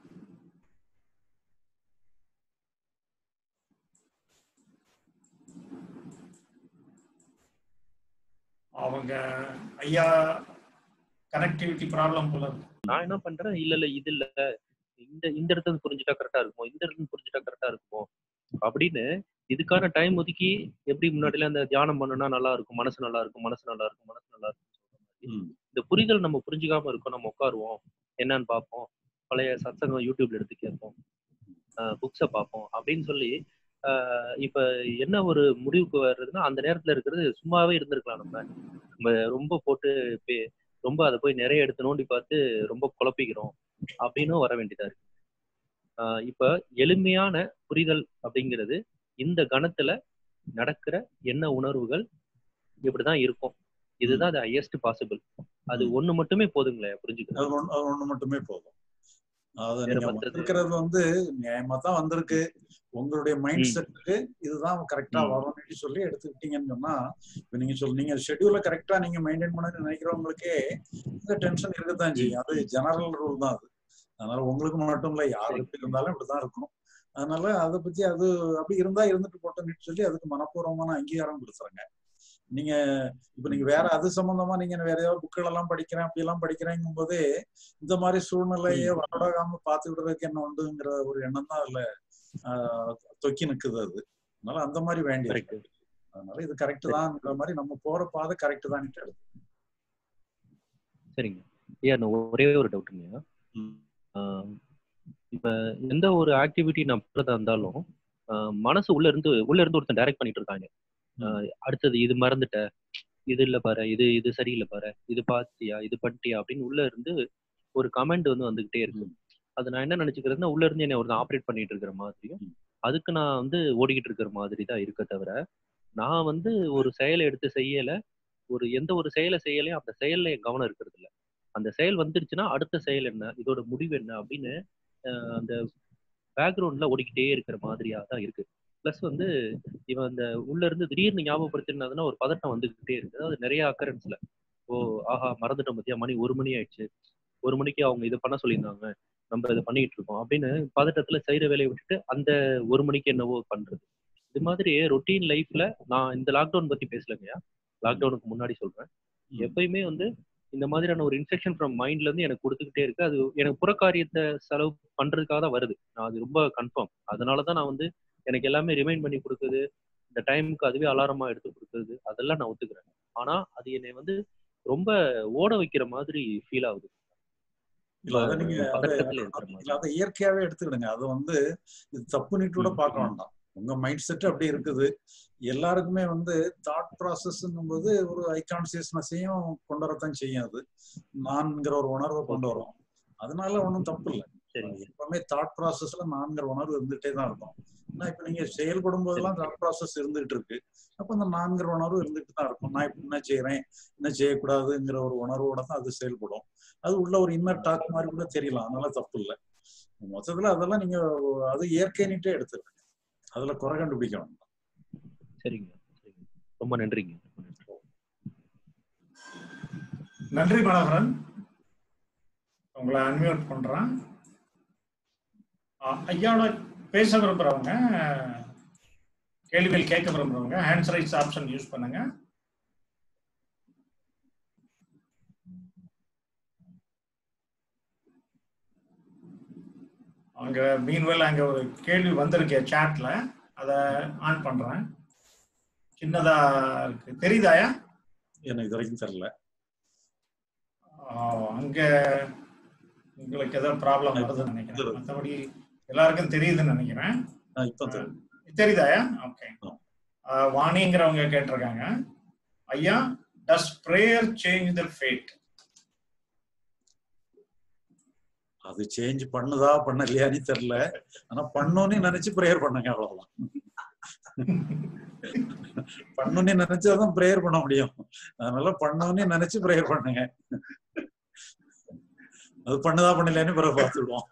அவங்க ஐயா கனெக்டிவிட்டி ப்ராப்ளம் போல. நான் என்ன பண்றேன், இல்ல இல்ல இது இல்ல இந்த இந்த இடத்துல புரிஞ்சுட்டா கரெக்டா இருக்குமோ, இந்த இடத்துல புரிஞ்சுட்டா கரெக்டா இருக்குமோ அப்படின்னு இதுக்கான டைம் ஒதுக்கி எப்படி முன்னாடில அந்த தியானம் பண்ணனா நல்லா இருக்கும், மனசு நல்லா இருக்கும், மனசு நல்லா இருக்கும், மனசு நல்லா இருக்கும். இந்த புரிதல் நம்ம புரிஞ்சுக்காம இருக்கோம். நம்ம உட்காருவோம், என்னன்னு பார்ப்போம், பழைய சத்சங்கம் யூடியூப்ல எடுத்து கேட்போம், புக்ஸை பார்ப்போம் அப்படின்னு சொல்லி ஆஹ் இப்ப என்ன ஒரு முடிவுக்கு வர்றதுன்னா, அந்த நேரத்துல இருக்கிறது சும்மாவே இருந்திருக்கலாம். நம்ம நம்ம ரொம்ப போட்டு ரொம்ப அதை போய் நிறைய எடுத்து நோண்டி பார்த்து ரொம்ப குழப்பிக்கிறோம் அப்படின்னு வர வேண்டியதா இருக்கு. ஆஹ் இப்ப எளிமையான புரிதல் அப்படிங்கிறது இந்த கணத்துல நடக்கிற என்ன உணர்வுகள் இப்படிதான் இருக்கும், இதுதான் அது ஹையஸ்ட் பாசிபிள். அது ஒண்ணு மட்டுமே போதுங்களே புரிஞ்சுக்கிறது. ஒண்ணு மட்டுமே போதும். அத நீங்க வந்திருக்கிறது வந்து நியாயமா தான் வந்திருக்கு. உங்களுடைய மைண்ட் செட்டுக்கு இதுதான் கரெக்டா வரும்னு சொல்லி எடுத்துக்கிட்டீங்கன்னு சொன்னா, இப்ப நீங்க சொல் நீங்க ஷெட்யூல கரெக்டா நீங்க மெயின்டைன் பண்ண நினைக்கிறவங்களுக்கே இந்த டென்ஷன் இருக்கத்தான் செய்யும். அது ஜெனரல் ரூல் தான் அது. அதனால உங்களுக்கு மட்டும் இல்ல, யாருக்கு இருந்தாலும் இப்படிதான் இருக்கும். அதனால அதை பத்தி அது அப்படி இருந்தா இருந்துட்டு போட்டோன்னு சொல்லி அதுக்கு மனப்பூர்வமான அங்கீகாரம் கொடுத்துருங்க. நீங்க இப்ப நீங்க வேற அது சம்பந்தமா நீங்க வேற ஏதாவது புக்கள் எல்லாம் படிக்கிறேன் அப்படி எல்லாம் படிக்கிறேங்கும் போதே இந்த மாதிரி சூழ்நிலையை வரடாகாம பார்த்து விடுறதுக்கு என்ன உண்டுங்கிற ஒரு எண்ணம் தான் அதுல ஆஹ் தொக்கி நிக்குது. அது அதனால அந்த மாதிரி வேண்டிய இருக்கு. அதனால இது கரெக்ட் தான்ங்கிற மாதிரி நம்ம போற பாதை கரெக்ட் தான். சரிங்க ஐயா, நான் ஒரே ஒரு டவுட்டுங்க. இப்ப எந்த ஒரு ஆக்டிவிட்டி நான் பண்றதா இருந்தாலும் மனசு உள்ள இருந்து உள்ள இருந்து ஒருத்தன் டைரக்ட் பண்ணிட்டு இருக்காங்க. அடுத்தது இது மறந்துட்ட, இது இல்ல பாரு, இது இது சரியில்லை பாரு, இது பாத்தியா, இது பண்ணிட்டியா அப்படின்னு உள்ள இருந்து ஒரு கமெண்ட் வந்து வந்துகிட்டே இருக்கு. அது நான் என்ன நினைச்சுக்கிறதுன்னா, உள்ள இருந்து என்ன ஒரு ஆப்ரேட் பண்ணிட்டு இருக்கிற மாதிரியும் அதுக்கு நான் வந்து ஓடிக்கிட்டு இருக்கிற மாதிரி தான் இருக்க தவிர, நான் வந்து ஒரு செயலை எடுத்து செய்யல, ஒரு எந்த ஒரு செயலை செய்யலையும் அந்த செயல்ல என் கவனம் இருக்கிறது இல்லை. அந்த செயல் வந்துருச்சுன்னா அடுத்த செயல் என்ன, இதோட முடிவு என்ன அப்படின்னு அந்த பேக்ரவுண்ட்ல ஓடிக்கிட்டே இருக்கிற மாதிரியா தான் இருக்கு. பிளஸ் வந்து இவன் அந்த உள்ள இருந்து திடீர்னு ஞாபகப்படுத்தினதுன்னா ஒரு பதட்டம் வந்துகிட்டே இருக்கு. அதாவது நிறைய அக்கரன்ஸ்ல, ஓ ஆஹா மறந்துட்டோம் பத்தியா, மணி ஒரு மணி ஆயிடுச்சு, ஒரு மணிக்கு அவங்க இதை பண்ண சொல்லியிருந்தாங்க, நம்ம இதை பண்ணிட்டு இருக்கோம் அப்படின்னு பதட்டத்துல செய்யற வேலையை விட்டுட்டு அந்த ஒரு மணிக்கு என்னவோ பண்றது. இது மாதிரி ரொட்டீன் லைஃப்ல நான் இந்த லாக்டவுன் பத்தி பேசலைங்கய்யா, லாக்டவுனுக்கு முன்னாடி சொல்றேன். எப்பயுமே வந்து இந்த மாதிரியான ஒரு இன்ஸ்ட்ரக்ஷன் ஃப்ரம் மைண்ட்ல இருந்து எனக்கு கொடுத்துக்கிட்டே இருக்கு. அது எனக்கு புறக்காரியத்தை செலவு பண்றதுக்காக தான் வருது. நான் அது ரொம்ப கன்ஃபார்ம். அதனாலதான் நான் வந்து எனக்கு எல்லாமே ரிமைண்ட் பண்ணி கொடுக்குது, இந்த டைமுக்கு அதுவே அலாரமா எடுத்து கொடுக்குறது, அதெல்லாம் நான் ஒத்துக்கிறேன். ஆனா அது என்னை வந்து ரொம்ப ஓட வைக்கிற மாதிரி ஃபீல் ஆகுது. அதை இயற்கையாவே எடுத்துக்கிடுங்க. அது வந்து இது தப்பு நீட்டோட பார்க்க வேண்டாம். உங்க மைண்ட் செட் அப்படி இருக்குது. எல்லாருக்குமே வந்து தாட் ப்ராசஸ்ங்கும் போது ஒரு ஐ கான்சியஸ்னஸையும் கொண்டு வரத்தான் செய்யும். அது நான்கிற ஒரு உணர்வை கொண்டு வரும். அதனால ஒன்றும் தப்பு இல்லை. எப்பவுமே தாட் ப்ராசஸ்ல நான்கிற உணர்வு இருந்துகிட்டே தான் இருக்கும். ஆனா இப்ப நீங்க செயல்படும் போதெல்லாம் தாட் ப்ராசஸ் இருந்துகிட்டு இருக்கு. அப்ப அந்த நான்கிற உணர்வு இருந்துகிட்டு தான் இருக்கும். நான் இப்ப என்ன செய்யறேன், என்ன செய்யக்கூடாதுங்கிற ஒரு உணர்வோட தான் அது செயல்படும். அது உள்ள ஒரு இன்னர் டாக் மாதிரி கூட தெரியலாம். அதனால தப்பு இல்லை. மொத்தத்துல அதெல்லாம் நீங்க அது இயற்கைன்னுட்டே எடுத்துருங்க. அதுல குறை கண்டுபிடிக்க வேண்டாம். சரிங்க, ரொம்ப நன்றிங்க. நன்றி மனோகரன். உங்களை அன்மியூட் பண்றேன். ஐயாவோட பேச விரும்புறவங்க, கேள்விகள் கேட்க விரும்புறவங்க ஹேண்ட்ஸ் ரைஸ் ஆப்ஷன் யூஸ் பண்ணுங்க. அங்க மீன்வெல் அங்க ஒரு கேள்வி வந்திருக்கு சாட்ல, அத ஆன் பண்றேன். சின்னதா இருக்கு, தெரியுதாயா? எனக்கு இது வரைக்கும் தெரியல. அங்க உங்களுக்கு ஏதோ ப்ராப்ளம் வருதுன்னு நினைக்கிறேன். மற்றபடி எல்லாருக்கும் தெரியுதுன்னு நினைக்கிறேன். தெரியுதாயா? ஓகே. வாணிங்கிறவங்க கேட்டிருக்காங்க, ஐயா does prayer change the fate? அது சேஞ்ச் பண்ணுதா பண்ணலையான்னு தெரியல. ஆனா பண்ணோன்னு நினைச்சு ப்ரேயர் பண்ணுங்க, அவ்வளவுதான். பண்ணோன்னு நினைச்சாதான் ப்ரேயர் பண்ண முடியும். அதனால பண்ணோன்னு நினைச்சு ப்ரேயர் பண்ணுங்க. அது பண்ணுதா பண்ணலையான்னு பிறகு பார்த்துடுவோம்.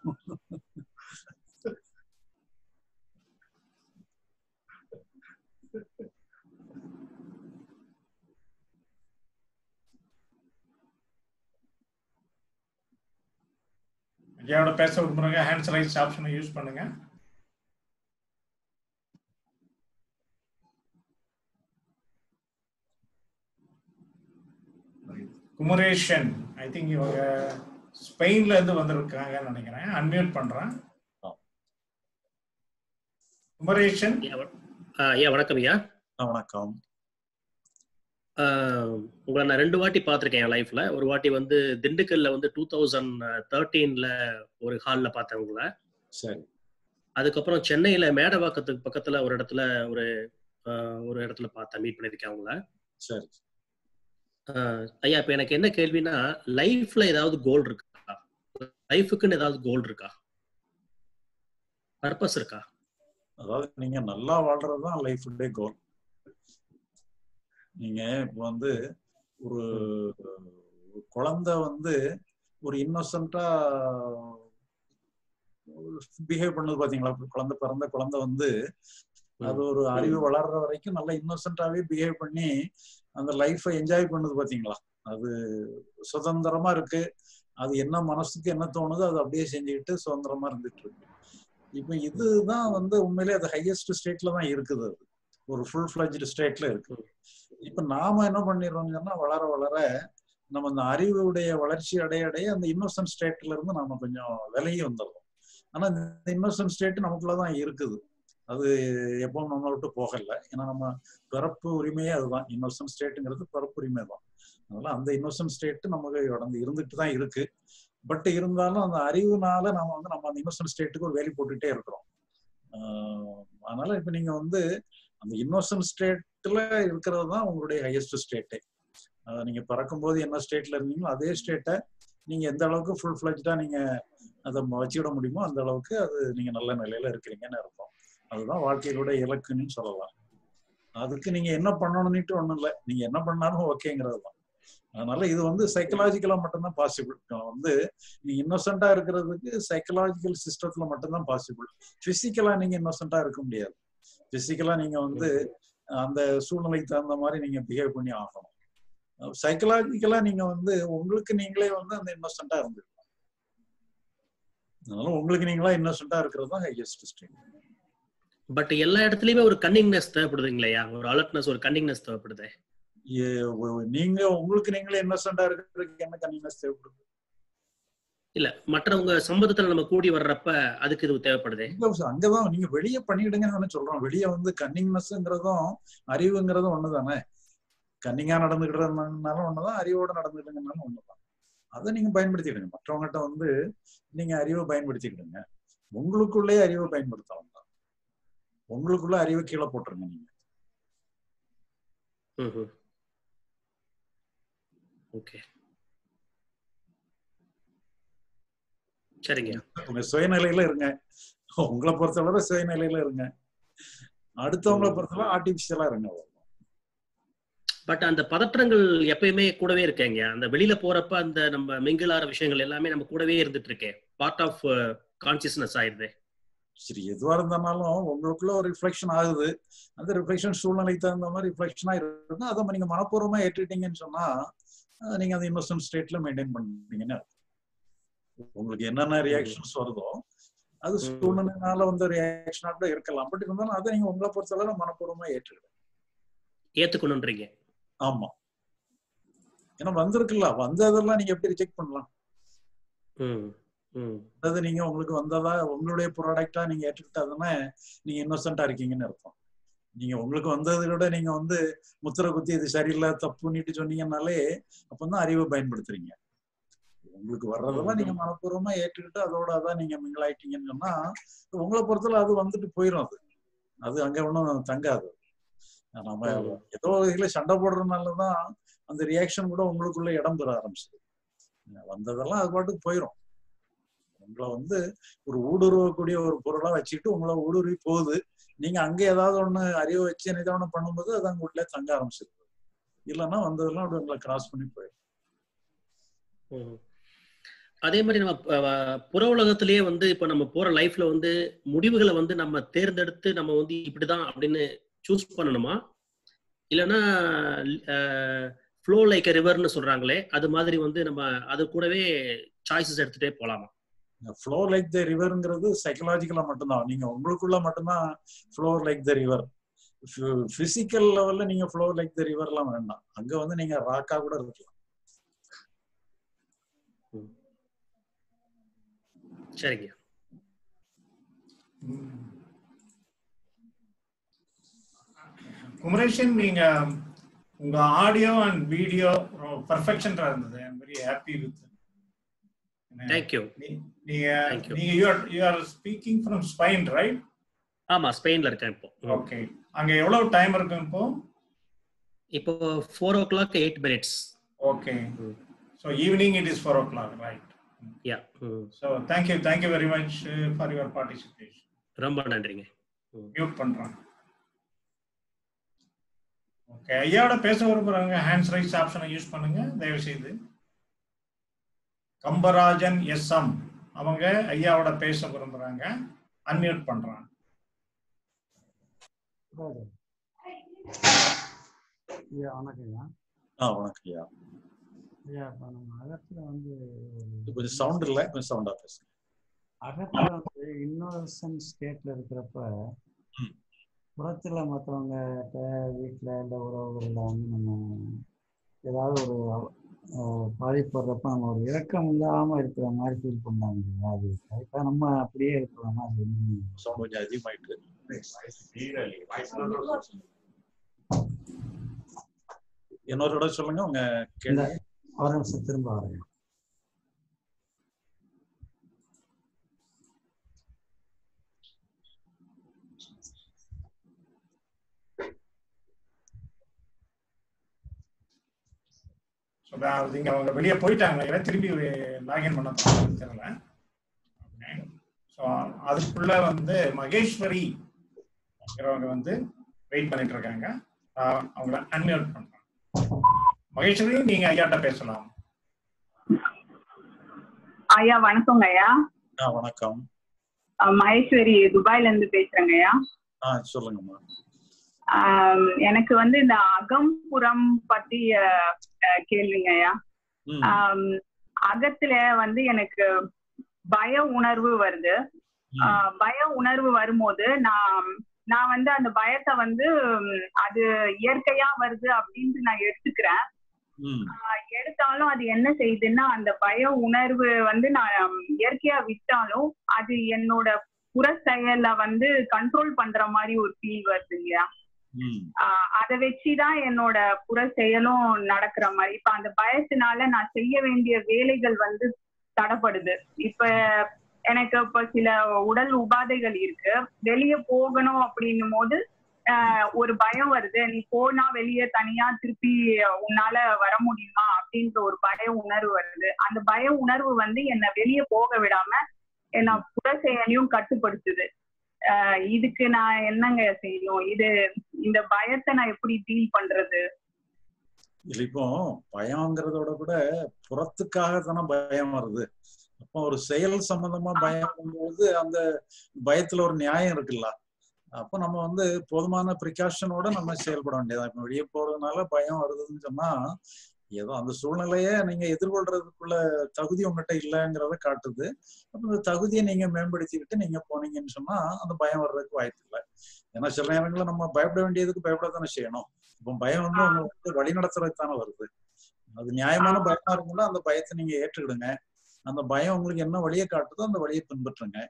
ஐயாவோட பேச விரும்புறவங்க ஹேண்ட்ஸ் ரைஸ் ஆப்ஷனை யூஸ் பண்ணுங்க. குமரேஷன், ஐ திங்க் இவங்க ஸ்பெயின்ல இருந்து வந்திருக்காங்கன்னு நினைக்கிறேன். அன்மியூட் பண்றேன். குமரேஷன். ஐயா வணக்கம். ஐயா வணக்கம். உங்களை நான் ரெண்டு வாட்டி பார்த்துருக்கேன் என் லைஃப்ல. ஒரு வாட்டி வந்து திண்டுக்கல்ல வந்து டூ தௌசண்ட் தேர்ட்டீன்ல ஒரு ஹால்ல பார்த்தேன் உங்களை. சரி. அதுக்கப்புறம் சென்னையில மேடவாக்கத்துக்கு பக்கத்துல ஒரு இடத்துல ஒரு ஒரு இடத்துல பார்த்தேன், மீட் பண்ணிருக்கேன் உங்களை. சரி. ஐயா இப்ப எனக்கு என்ன கேள்வினா, லைஃப்ல ஏதாவது கோல் இருக்கா? லைஃபுக்குன்னு ஏதாவது கோல் இருக்கா? பர்பஸ் இருக்கா? அதாவது நீங்க நல்லா வாழ்றதுதான் லைஃபுடைய கோல். நீங்க இப்ப வந்து ஒரு குழந்தை வந்து ஒரு இன்னோசென்ட்டா பிஹேவ் பண்ணது பாத்தீங்களா? குழந்தை பிறந்த குழந்தை வந்து அது ஒரு அறிவு வளர்ற வரைக்கும் நல்லா இன்னோசென்ட்டாவே பிஹேவ் பண்ணி அந்த லைஃபை என்ஜாய் பண்ணுது பாத்தீங்களா? அது சுதந்திரமா இருக்கு. அது என்ன மனசுக்கு என்ன தோணுதோ அது அப்படியே செஞ்சுக்கிட்டு சுதந்திரமா இருந்துட்டு இருக்கு. இப்ப இதுதான் வந்து உண்மையிலே அது ஹையஸ்ட் ஸ்டேட்ல தான் இருக்குது. அது ஒரு ஃபுல் ஃபிளஜ்டு ஸ்டேட்ல இருக்கு. இப்ப நாம என்ன பண்ணிடுறோம்னு சொன்னா, வளர வளர நம்ம அந்த அறிவுடைய வளர்ச்சி அடைய அடைய அந்த இன்னோசன்ட் ஸ்டேட்ல இருந்து நாம கொஞ்சம் விலகி வந்துடுறோம். ஆனா இந்த இன்னோசன்ட் ஸ்டேட் நமக்குள்ளதான் இருக்குது. அது எப்பவும் நம்ம விட்டு போகல. ஏன்னா நம்ம பிறப்பு உரிமையே அதுதான். இன்னோசன்ட் ஸ்டேட்டுங்கிறது பிறப்பு உரிமை தான். அதனால அந்த இன்னோசன்ட் ஸ்டேட் நமக்கு உடந்து இருந்துட்டு தான் இருக்கு. பட் இருந்தாலும் அந்த அறிவுனால நம்ம வந்து நம்ம அந்த இன்னோசன்ட் ஸ்டேட்டுக்கு ஒரு வேலி போட்டுக்கிட்டே இருக்கிறோம். ஆஹ் அதனால இப்ப நீங்க வந்து அந்த இன்னோசன்ட் ஸ்டேட்ல இருக்கிறது தான் உங்களுடைய ஹையஸ்ட் ஸ்டேட்டே. நீங்க பறக்கும் போது என்ன ஸ்டேட்ல இருந்தீங்களோ அதே ஸ்டேட்டை நீங்க எந்த அளவுக்கு ஃபுல் ஃபிளஜ்டா நீங்க அதை வச்சுக்கிட முடியுமோ அந்த அளவுக்கு அது நீங்க நல்ல நிலையில இருக்கிறீங்கன்னு அர்த்தம். அதுதான் வாழ்க்கையோட இலக்குன்னு சொல்லலாம். அதுக்கு நீங்க என்ன பண்ணணும்னுட்டு ஒண்ணும் இல்லை. நீங்க என்ன பண்ணாலும் ஓகேங்கிறது தான். அதனால இது வந்து சைக்கலாஜிக்கலா மட்டும்தான் பாசிபிள். வந்து நீங்க இன்னோசென்ட்டா இருக்கிறதுக்கு சைக்கலாஜிக்கல் சிஸ்டத்துல மட்டும்தான் பாசிபிள். பிசிக்கலா நீங்க இன்னோசென்ட்டா இருக்க முடியாது. பிசிக்கலா நீங்க வந்து அந்த சூழ்நிலைக்கு தகுந்த மாதிரி நீங்க பிஹேவ் பண்ணி ஆகணும். சைக்கலாஜிக்கலா நீங்க வந்து உங்களுக்கு நீங்களே வந்து அந்த இன்னோசென்ட்டா இருந்துருக்கணும். அதனால உங்களுக்கு நீங்களா இன்னோசென்ட்டா இருக்கிறது தான் ஹையஸ்ட் ஸ்டேட். பட் எல்லா இடத்துலயுமே ஒரு கன்னிங்னஸ் தேவைப்படுதுங்களையா? ஒரு அலர்ட்னஸ், ஒரு கன்னிங்னஸ் தேவைப்படுது. நீங்க உங்களுக்கு நீங்களே இன்னோசென்ட்டா இருக்கிறதுக்கு என்ன கன்னிங்னஸ் தேவைப்படுது? இல்ல மற்றவங்க சம்பந்தத்துல நம்ம கூடி வர்றப்ப அதுக்கு இது தேவைப்படுது. அங்கதான் நீங்க வெளியே பண்ணிடுங்கன்னு சொல்றோம். வெளியே வந்து கன்னிங்னஸ்ங்கிறதும் அறிவுங்கிறதும் ஒண்ணுதானே. கன்னிங்கா நடந்துக்கிட்டதுனாலும் ஒண்ணுதான், அறிவோட நடந்துக்கிட்டுங்கனாலும் ஒண்ணுதான். அதை நீங்க பயன்படுத்திடுங்க. மற்றவங்ககிட்ட வந்து நீங்க அறிவை பயன்படுத்திக்கிடுங்க. உங்களுக்குள்ளே அறிவை பயன்படுத்தலாம் தான். உங்களுக்குள்ள அறிவை கீழே போட்டுருங்க நீங்க. ஓகே சரிங்க. உங்க சுயநிலையில இருங்க. உங்களை பொறுத்தவரை சுயநிலையில இருங்க. அடுத்தவங்களை பொறுத்தவரை ஆர்டிபிஷியலா இருங்க. பட் அந்த பதற்றங்கள் எப்பயுமே கூடவே இருக்கேங்க. அந்த வெளியில போறப்ப அந்த நம்ம மிங்கிளார விஷயங்கள் எல்லாமே நம்ம கூடவே இருந்துட்டு இருக்கேன். பார்ட் ஆஃப் கான்சியஸ்னஸ் ஆயிடுது. சரி, எதுவா இருந்தாலும் உங்களுக்குள்ள ஒரு ரிஃப்ளெக்ஷன் ஆகுது. அந்த ரிஃப்ளெக்ஷன் சூழ்நிலைக்கு தகுந்த மாதிரி ரிஃப்ளெக்ஷனா இருக்கும். அதை நீங்க மனப்பூர்வமா ஏற்றுட்டீங்கன்னு சொன்னா நீங்க அந்த இன்னோசன்ட் ஸ்டேட்ல மெயின்டைன் பண்ணீங்கன்னு உங்களுக்கு என்னென்ன ரியாக்ஷன்ஸ் வருதோ அது சூழ்நிலைனால வந்து ரியாக்ஷனா கூட இருக்கலாம். பட் இருந்தாலும் அதை நீங்க உங்களை பொறுத்தளவு மனப்பூர்வமா ஏற்றுக்கணும். ஏத்துக்கணும்ன்றீங்க? ஆமா. ஏன்னா வந்திருக்குல்ல, வந்ததெல்லாம் நீங்க எப்படி ரிஜெக்ட் பண்ணலாம்? அதாவது நீங்க உங்களுக்கு வந்ததா உங்களுடைய ப்ராடக்டா நீங்க ஏற்றுக்கிட்டாதுன்னா நீங்க இன்னோசென்ட்டா இருக்கீங்கன்னு அர்த்தம். நீங்க உங்களுக்கு வந்ததை விட நீங்க வந்து முத்திரை குத்தி இது சரியில்லை தப்புன்னுட்டு சொன்னீங்கன்னாலே அப்பதான் அறிவை பயன்படுத்துறீங்க. உங்களுக்கு வர்றதெல்லாம் நீங்க மனப்பூர்வமா ஏற்றுக்கிட்டு அதோட அதான் நீங்க மிங்கிளாயிட்டீங்கன்னு சொன்னா உங்களை பொறுத்தல அது வந்துட்டு போயிடும். அது அது அங்க ஒன்றும் தங்காது. நம்ம ஏதோ இதுல சண்டை போடுறதுனாலதான் அந்த ரியாக்ஷன் கூட உங்களுக்குள்ள இடம் பெற ஆரம்பிச்சது. வந்ததெல்லாம் அது பாட்டுக்கு போயிடும். உங்களை வந்து ஒரு ஊடுருவக்கூடிய ஒரு பொருளா வச்சுக்கிட்டு உங்களை ஊடுருவி போகுது. நீங்க அங்க ஏதாவது ஒண்ணு அறிவு வச்சு ஏதாவது ஒண்ணு பண்ணும்போது அது அங்க உள்ள தங்க ஆரம்பிச்சிருக்கு. இல்லைன்னா வந்ததெல்லாம் அப்படி உங்களை கிராஸ் பண்ணி போயிடும். அதே மாதிரி நம்ம புற உலகத்திலேயே வந்து இப்ப நம்ம போற லைஃப்ல வந்து முடிவுகளை வந்து நம்ம தேர்ந்தெடுத்து நம்ம வந்து இப்படிதான் அப்படின்னு சூஸ் பண்ணணுமா, இல்லைன்னா ஃப்ளோ லைக் ரிவர்னு சொல்றாங்களே அது மாதிரி வந்து நம்ம அது கூடவே சாய்ஸஸ் எடுத்துட்டே போலாமா? ஃப்ளோ லைக் த ரிவர்ங்கிறது சைக்கலாஜிக்கலா மட்டும்தான். நீங்க உங்களுக்குள்ள மட்டும்தான் flow like the river. Physical லெவல்ல நீங்க ஃப்ளோ லைக் த ரிவர் எல்லாம் வேண்டாம். அங்க வந்து நீங்க ராக்கா கூட இருக்கலாம். சரிங்க. குமரேஷன், நீங்க உங்க ஆடியோ அண்ட் வீடியோ பெர்ஃபெக்ஷன்டா இருந்தது. I am very happy with. Thank you. நீங்க நீங்க you are you are speaking from Spain, right? ஆமா, ஸ்பெயின்ல இருக்கேன் இப்போ. ஓகே. அங்க எவ்வளவு டைம் இருக்கு இப்போ? இப்போ four o'clock eight minutes. Okay. So evening it is four o'clock, right? Yeah. So thank you thank you very much for your participation. ரொம்ப நன்றிங்க. மியூட் பண்றேன். ஓகே, ஐயாவோட பேச விரும்புறவங்க ஹேண்ட்ஸ் ரைஸ் ஆப்ஷனை யூஸ் பண்ணுங்க தயவு செய்து. கம்பராஜன் எஸ் எம் அவங்க ஐயாவோட பேச விரும்புறாங்க, அன்மியூட் பண்றாங்க. ஐயா வணக்கம்யா. ஆ வணக்கம்யா. ஐயா இப்போ நம்ம அகத்துல வந்து கொஞ்சம் சவுண்ட் இல்லை, கொஞ்சம் சவுண்டா பேசுங்க. அகத்துல வந்து இன்னோசன் ஸ்டேட்ல இருக்கிறப்ப புறத்துல மற்றவங்க வீட்டுல இல்ல உறவுகள்ல வந்து நம்ம ஏதாவது ஒரு பாதிப்படுறப்ப நம்ம ஒரு இறக்கம் இல்லாம இருக்கிற மாதிரி ஃபீல் பண்ணாங்க. அது கரெக்டா நம்ம அப்படியே இருக்கிறோமா? அது சவுண்ட் கொஞ்சம் அதிகமாயிட்டு. இன்னொரு தடவை சொல்லுங்க உங்க கேள்வி. ஒரு நிமிஷம் திரும்ப வரேன். அவங்க வெளியே போயிட்டாங்க, திரும்பி லாகின் பண்ண தெரியல. ஸோ அதுக்குள்ள வந்து மகேஸ்வரி அப்படிங்கிறவங்க வந்து வெயிட் பண்ணிட்டு இருக்காங்க. அவங்கள அன்மியூட் பண்றேன். மகேஸ்வரி, நீங்க ஐயாட்ட பேசலாம். ஐயா வணக்கங்க ஐயா. வணக்கம். மகேஸ்வரி துபாயில இருந்து பேசுறேங்க ஐயா. சொல்லுங்கம்மா. எனக்கு வந்து இந்த அகம்புறம் பத்தி கேள்விங்க ஐயா. அகத்துல வந்து எனக்கு பய உணர்வு வருது. பய உணர்வு வரும்போது நான் நான் வந்து அந்த பயத்தை வந்து அது இயற்கையா வருது அப்படின்ட்டு நான் எடுத்துக்கிறேன். எடுத்தாலும் அது என்ன செய்யுதுன்னா, அந்த பய உணர்வு வந்து நான் இயற்கையா விட்டாலும் அது என்னோட புற செயல வந்து கண்ட்ரோல் பண்ற மாதிரி ஒரு ஃபீல் வருது இல்லையா? அதை வச்சுதான் என்னோட புற செயலும் நடக்கிற மாதிரி. இப்ப அந்த பயத்தினால நான் செய்ய வேண்டிய வேலைகள் வந்து தடைப்படுது. இப்ப எனக்கு இப்ப சில உடல் உபாதைகள் இருக்கு, வெளியே போகணும் அப்படின்னும் போது ஆஹ் ஒரு பயம் வருது. நீ போனா வெளியே தனியா திருப்பி உன்னால வர முடியுமா அப்படின்ற ஒரு பய உணர்வு வருது. அந்த பய உணர்வு வந்து என்னை வெளியே போக விடாம என்ன புற செயலையும் கட்டுப்படுத்துது. ஆஹ் இதுக்கு நான் என்னங்க செய்யணும்? இது இந்த பயத்தை நான் எப்படி டீல் பண்றது? இல்ல, இப்போ பயம்ங்கிறதோட கூட புறத்துக்காக தானே பயம் வருது. அப்போ ஒரு செயல் சம்பந்தமா பயம் வரும்போது அந்த பயத்துல ஒரு நியாயம் இருக்குல்ல. அப்போ நம்ம வந்து போதுமான ப்ரிகாஷனோட நம்ம செயல்பட வேண்டியதான். இப்போ வெளியே போறதுனால பயம் வருதுன்னு சொன்னா ஏதோ அந்த சூழ்நிலைய நீங்க எதிர்கொள்றதுக்குள்ள தகுதி உங்ககிட்ட இல்லைங்கிறத காட்டுது. அப்ப அந்த தகுதியை நீங்க மேம்படுத்திக்கிட்டு நீங்க போனீங்கன்னு சொன்னா அந்த பயம் வர்றதுக்கு வாய்ப்பு இல்லை. ஏன்னா சில நேரங்களில் நம்ம பயப்பட வேண்டியதுக்கு பயப்படத்தானே செய்யணும். இப்போ பயம் வந்து உங்க வந்து வழி நடத்துறதுக்கு தானே வருது. அது நியாயமான பயமா இருக்குன்னா அந்த பயத்தை நீங்க ஏற்றுக்கிடுங்க. அந்த பயம் உங்களுக்கு என்ன வழியை காட்டுதோ அந்த வழியை பின்பற்றுங்க.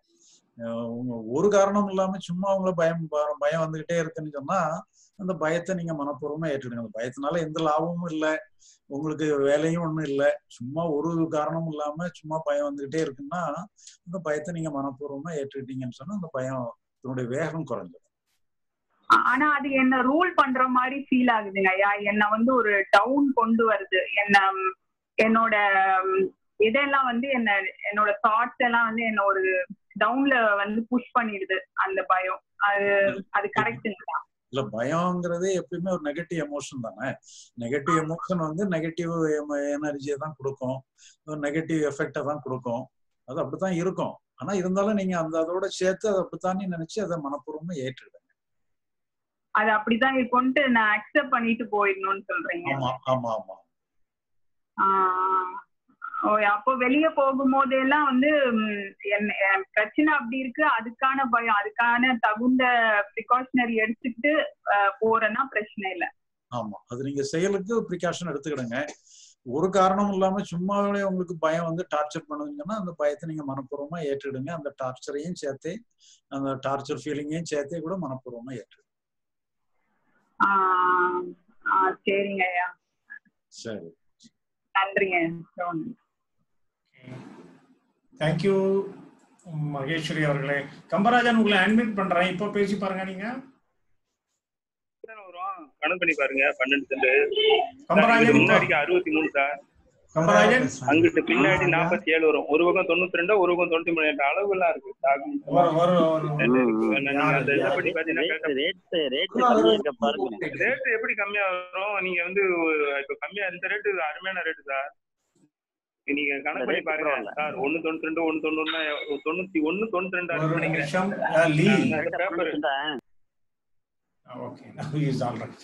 ஒரு காரணம் இல்லாம சும்மா உங்களை பயம் பயம் வந்துகிட்டே இருக்குன்னு சொன்னா அந்த பயத்தை நீங்க மனப்பூர்வமா ஏற்றுடுங்க. அந்த பயத்தினால எந்த லாபமும் இல்லை, உங்களுக்கு வேலையும் ஒண்ணும் இல்லை. சும்மா ஒரு காரணமும் இல்லாம சும்மா பயம் வந்துகிட்டே இருக்குன்னா அந்த பயத்தை நீங்க மனப்பூர்வமா ஏற்றுக்கிட்டீங்கன்னு சொன்னா அந்த பயம் இதனுடைய வேகம் குறைஞ்சிடும். ஆனா அது என்ன ரூல் பண்ற மாதிரி ஃபீல் ஆகுதுங்க ஐயா. என்ன வந்து ஒரு டவுன் கொண்டு வருது. என்ன என்னோட எதெல்லாம் வந்து என்ன என்னோட தாட்ஸ் எல்லாம் வந்து என்ன ஒரு டவுன்ல வந்து புஷ் பண்ணிடுது அந்த பயம். அது அது கரெக்ட்டுங்களா? இல்ல, பயம்ங்கிறதே எப்பயுமே ஒரு நெகட்டிவ் எமோஷன் தானே. நெகட்டிவ் எமோஷன் வந்து நெகட்டிவ் எனர்ஜியை தான் கொடுக்கும், நெகட்டிவ் எஃபெக்டை தான் கொடுக்கும். அது அப்படித்தான் இருக்கும். ஆனா இருந்தாலும் நீங்க அந்த அதோட சேர்த்து அதை அப்படித்தானே நினைச்சு அதை மனப்பூர்வமா ஏற்றுடுங்க. அது அப்படிதான் இருக்கும்ட்டு நான் அக்செப்ட் பண்ணிட்டு போயிடணும்னு சொல்றீங்க. ஆமா ஆமா ஆமா. ஆஹ் அப்போ வெளிய போகும்போது எல்லாம் வந்து பிரச்சனை அப்படி இருக்கு, அதுக்கான பயம், அதுக்கான தகுந்த ப்ரிகாஷனரி எடுத்துக்கிட்டு போறேன்னா பிரச்சனை இல்லை. ஆமா, அது நீங்க செயலுக்கு ப்ரிகாஷன் எடுத்துக்கிடுங்க. ஒரு காரணம் இல்லாம சும்மாவே உங்களுக்கு பயம் வந்து டார்ச்சர் பண்ணுதுங்கன்னா அந்த பயத்தை நீங்க மனப்பூர்வமா ஏற்றுடுங்க. அந்த டார்ச்சரையும் சேர்த்தே, அந்த டார்ச்சர் ஃபீலிங்கையும் சேர்த்தே கூட மனப்பூர்வமா ஏற்றுடுங்க. ஆஹ் சரிங்க ஐயா. சரி, நன்றிங்க. தேங்க்யூ மகேஸ்வரி அவர்களே. கம்பராஜன் உங்களை அட்மிட் பண்றேன், இப்போ பேசி பாருங்க. நீங்க கணக்கு பண்ணி பாருங்க. பன்னெண்டு சென்ட் கம்பராஜன் முன்னாடிக்கு அறுபத்தி மூணு சார். கம்பராஜன் அங்கிட்டு பின்னாடி நாற்பத்தி ஏழு வரும். ஒரு பக்கம் தொண்ணூத்தி ரெண்டு, ஒரு பக்கம் தொண்ணூத்தி மூணு. அளவு எல்லாம் இருக்கு. ரேட் எப்படி கம்மியா வரும்? நீங்க வந்து இப்ப கம்மியா இந்த ரேட்டு அருமையான ரேட்டு சார். நீங்க கணக்கு பண்ணி பாருங்க சார். ஒண்ணு தொண்ணூத்தி ரெண்டு, ஒண்ணு தொண்ணூறுனா தொண்ணூத்தி ஒண்ணு தொண்ணூத்தி ரெண்டு paper. Okay, now he is all right.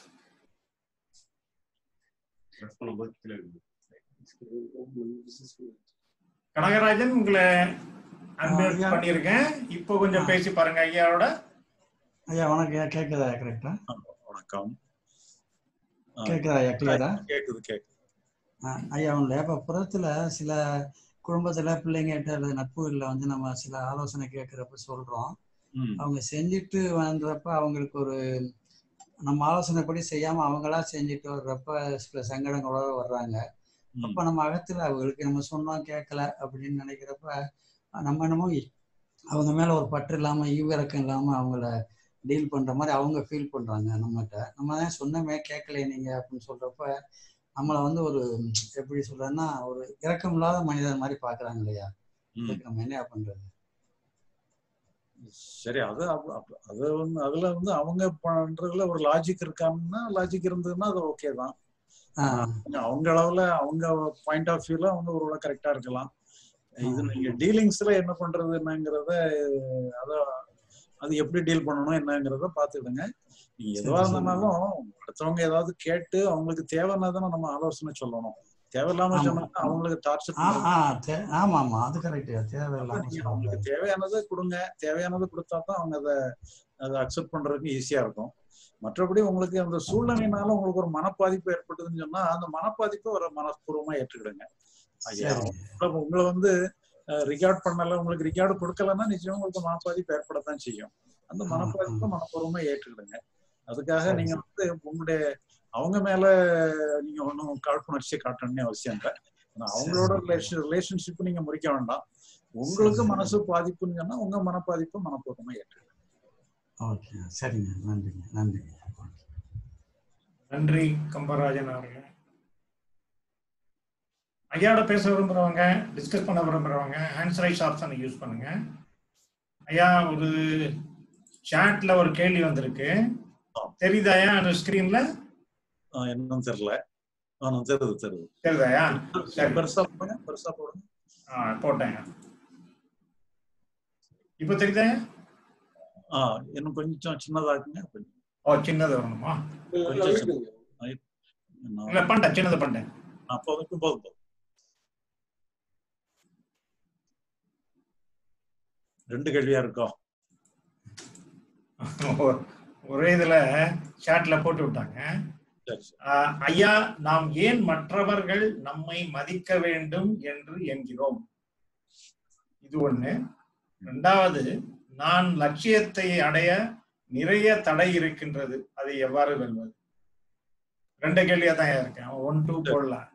Kanagarajan உங்களை அன்மியூட் பண்ணிருக்கேன், இப்போ கொஞ்சம் பேசி பாருங்க ஐயாவோட. ஐயா வணக்கம், கேக்குதா? கரெக்டா? வணக்கம். கேக்குதா ஐயா? கிளியரா கேக்குது கேக்குது. ஐயா ஒண்ணுல இப்ப புறத்துல சில குடும்பத்துல பிள்ளைங்கிட்ட அல்லது நட்புகள்ல வந்து நம்ம சில ஆலோசனை கேட்கிறப்ப சொல்றோம், அவங்க செஞ்சுட்டு வந்தப்ப அவங்களுக்கு ஒரு நம்ம ஆலோசனைப்படி செய்யாம அவங்களா செஞ்சுட்டு வர்றப்ப சில சங்கடங்களோட வர்றாங்க. அப்ப நம்ம அகத்துல அவங்களுக்கு நம்ம சொன்னோம் கேட்கல அப்படின்னு நினைக்கிறப்ப நம்ம என்னமோ அவங்க மேல ஒரு பற்று இல்லாம ஈவிரக்கம் இல்லாம அவங்கள டீல் பண்ற மாதிரி அவங்க ஃபீல் பண்றாங்க நம்மகிட்ட. நம்ம தான் சொன்னமே கேட்கல நீங்க அப்படின்னு சொல்றப்ப நம்மளை வந்து ஒரு எப்படி சொல்றேன்னா ஒரு இரக்கம் இல்லாத மனிதர் மாதிரி பாக்குறாங்க இல்லையா? இதுக்கு நம்ம என்ன பண்றது? சரி, அது அது வந்து அதுல வந்து அவங்க பண்றதுல ஒரு லாஜிக் இருக்காங்கன்னா, லாஜிக் இருந்ததுன்னா அது ஓகே தான். அவங்க அளவுல அவங்க பாயிண்ட் ஆஃப் வியூல அவங்க ஒரு கரெக்டா இருக்கலாம். இது நீங்க டீலிங்ஸ்ல என்ன பண்றது என்னங்கிறத அத அது எப்படி டீல் பண்ணணும் என்னங்கிறத பாத்துக்கிடுங்க. நீங்க எதுவா இருந்தாலும் அடுத்தவங்க ஏதாவது கேட்டு அவங்களுக்கு தேவைன்னா தானே நம்ம ஆலோசனை சொல்லணும். தேவையில்லாம சொன்னா அவங்களுக்கு டார்ச்சர். ஆமா ஆமா, அது கரெக்ட். தேவையில்லாம அவங்களுக்கு தேவையானதை கொடுங்க. தேவையானதை கொடுத்தா தான் அவங்க அதை அதை அக்செப்ட் பண்றதுக்கு ஈஸியா இருக்கும். மற்றபடி உங்களுக்கு அந்த சூழ்நிலையினால உங்களுக்கு ஒரு மனப்பாதிப்பு ஏற்பட்டதுன்னு சொன்னா அந்த மனப்பாதிப்பை ஒரு மனப்பூர்வமா ஏற்றுக்கிடுங்க. உங்களை வந்து ரிகார்ட் பண்ணல, உங்களுக்கு ரிகார்டு கொடுக்கலன்னா நிச்சயம் உங்களுக்கு மனப்பாதிப்பு ஏற்படத்தான் செய்யும். அந்த மனப்பாதிப்பை மனப்பூர்வமா ஏற்றுக்கிடுங்க. அதுக்காக நீங்க வந்து உங்களுடைய அவங்க மேல நீங்க ஒன்றும் காழ்ப்புணர்ச்சியை காட்டணும்னு அவசியம் இல்லை. அவங்களோட ரிலேஷன் ரிலேஷன்ஷிப் நீங்க முறிக்க வேண்டாம். உங்களுக்கு மனசு பாதிப்புன்னு சொன்னா உங்க மனப்பாதிப்பை மனப்பூர்வமா ஏற்றுக்கிடுங்க. ஓகே, சரிங்க. நன்றிங்க. நன்றி நன்றி கம்பராஜன் அவர்களே. ஐயாவோட பேச விரும்புறவங்க, டிஸ்கஸ் பண்ண விரும்புறவங்க ஹேண்ட்ஸ் ரைஸ் ஆப்ஷனை யூஸ் பண்ணுங்க. ஐயா, ஒரு சாட்ல ஒரு கேள்வி வந்திருக்கு, தெரியுதா ஐயா? அந்த ஸ்கிரீன்ல என்னன்னு தெரியல. தெரியுது தெரியுது தெரியுதாயா? பெருசா போடுங்க, பெருசா போடுங்க. ஆ போட்டேன். இப்போ தெரியுதா? ஆ இன்னும் கொஞ்சம் சின்னதாக்குங்க. ஓ, சின்னது வரணுமா? இல்ல பண்ணிட்டேன், சின்னது பண்ணிட்டேன். அப்போ போதும் போதும். ரெண்டு கேள்வியா இருக்கும். ஒரே இதுல சாட்ல போட்டு விட்டாங்க. ஐயா, நாம் ஏன் மற்றவர்கள் நம்மை மதிக்க வேண்டும் என்று என்கிறோம்? இது ஒண்ணு. ரெண்டாவது, நான் லட்சியத்தை அடைய நிறைய தடை இருக்கின்றது, அதை எவ்வாறு வெல்வது? ரெண்டு கேள்வியா தான் இருக்கேன். ஒன் டூ போடலாம்.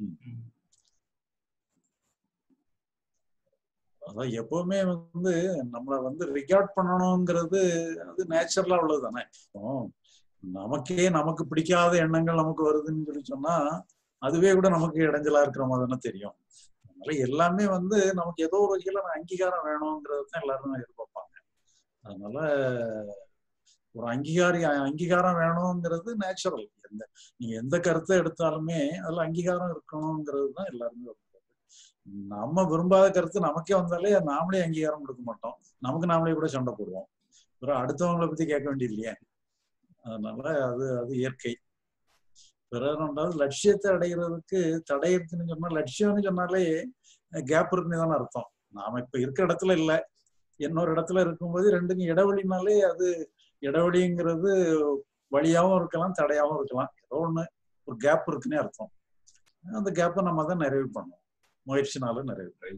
அதான் எப்பவுமே வந்து நம்மள வந்து ரிகார்ட் பண்ணணுங்கிறது அது நேச்சுரலா உள்ளது தானே. நமக்கே நமக்கு பிடிக்காத எண்ணங்கள் நமக்கு வருதுன்னு சொல்லி சொன்னா அதுவே கூட நமக்கு இடைஞ்சலா இருக்கிற மாதிரி தானே தெரியும். அதனால எல்லாமே வந்து நமக்கு ஏதோ ஒரு வகையில அங்கீகாரம் வேணுங்கிறது தான் எல்லாருமே எதிர்பார்ப்பாங்க. அதனால ஒரு அங்கீகாரி அங்கீகாரம் வேணுங்கிறது நேச்சுரல். எந்த நீங்க எந்த கருத்தை எடுத்தாலுமே அதுல அங்கீகாரம் இருக்கணுங்கிறது தான் எல்லாருமே விரும்புறது. நம்ம விரும்பாத கருத்து நமக்கே வந்தாலே நாமளே அங்கீகாரம் கொடுக்க மாட்டோம், நமக்கு நாமளே கூட சண்டை போடுவோம். அப்புறம் அடுத்தவங்களை பத்தி கேட்க வேண்டியது இல்லையா? அதனால அது அது இயற்கை. பிறகு ரெண்டாவது லட்சியத்தை அடைகிறதுக்கு தடை இருக்குன்னு சொன்னா, லட்சியம்னு சொன்னாலே கேப் இருக்குன்னு தானே அர்த்தம். நாம இப்ப இருக்கிற இடத்துல இல்லை, இன்னொரு இடத்துல இருக்கும்போது ரெண்டுக்கும் இடைவெளினாலே அது இடைவெளிங்கிறது வழியாவும் இருக்கலாம் தடையாவும் இருக்கலாம். ஏதோ ஒண்ணு ஒரு கேப் இருக்குன்னே அர்த்தம். அந்த கேப்பை நம்ம தான் நிறைவு பண்ணோம், முயற்சினால நிறைவு பண்ணி.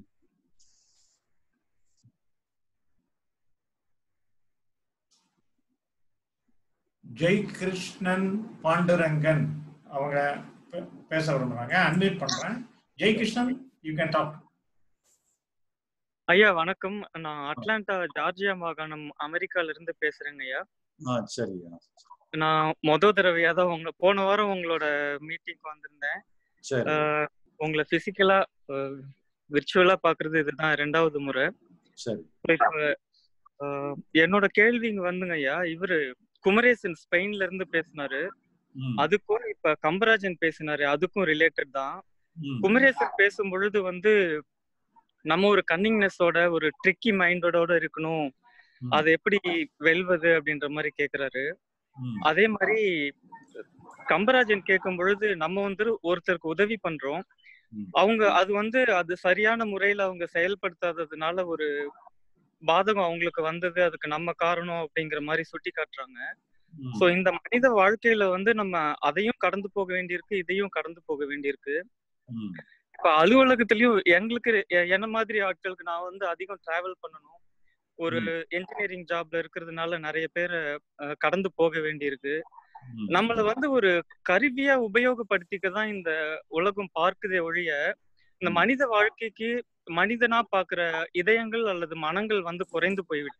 ஜெய் கிருஷ்ணன் பாண்டுரங்கன் அவங்க பேச விரும்புறாங்க. அன்மியூட் பண்றேன். Jai Krishnan, you can talk. ஐயா வணக்கம். நான் அட்லாண்டா ஜார்ஜியா மாகாணம் அமெரிக்கால இருந்து பேசுறேங்க ஐயா. சரி. நான் மொத தடவையா தான் உங்க போன வாரம் உங்களோட மீட்டிங்க்கு வந்திருந்தேன். உங்களை பிசிக்கலா விர்ச்சுவலா பாக்குறது இதுதான் ரெண்டாவது முறை. என்னோட கேள்விங்க வந்துங்க ஐயா, இவரு குமரேசன் ஸ்பெயின்ல இருந்து பேசினாரு, அதுக்கும் இப்ப கம்பராஜன் பேசினாரு, அதுக்கும் ரிலேட்டட் தான். குமரேசன் பேசும் பொழுது வந்து நம்ம ஒரு கன்னிங்னஸோட ஒரு ட்ரிக்கி மைண்டோட இருக்கணும், அதை எப்படி வெல்வது அப்படின்ற மாதிரி கேக்குறாரு. அதே மாதிரி கம்பராஜன் கேட்கும் பொழுது நம்ம வந்து ஒருத்தருக்கு உதவி பண்றோம், அவங்க அது வந்து அது சரியான முறையில அவங்க செயல்படுத்தாததுனால ஒரு பாதகம் அவங்களுக்கு வந்தது, அதுக்கு நம்ம காரணம் அப்படிங்கிற மாதிரி சுட்டி காட்டுறாங்க. சோ இந்த மனித வாழ்க்கையில வந்து நம்ம அதையும் கடந்து போக வேண்டியிருக்கு, இதையும் கடந்து போக வேண்டியிருக்கு. இப்ப அலுவலகத்திலயும் எங்களுக்கு என்ன மாதிரி ஆட்களுக்கு நான் வந்து அதிகம் டிராவல் பண்ணணும், ஒரு என்ஜினியரிங் ஜாப்ல இருக்கிறதுனால நிறைய பேரை கடந்து போக வேண்டியிருக்கு. நம்மள வந்து ஒரு கருவியா உபயோகப்படுத்திக்க தான் இந்த உலகம் பார்க்குதே ஒழிய இந்த மனித வாழ்க்கைக்கு மனிதனா பாக்குற இதயங்கள் அல்லது மனங்கள் வந்து குறைந்து போய்விட்டு.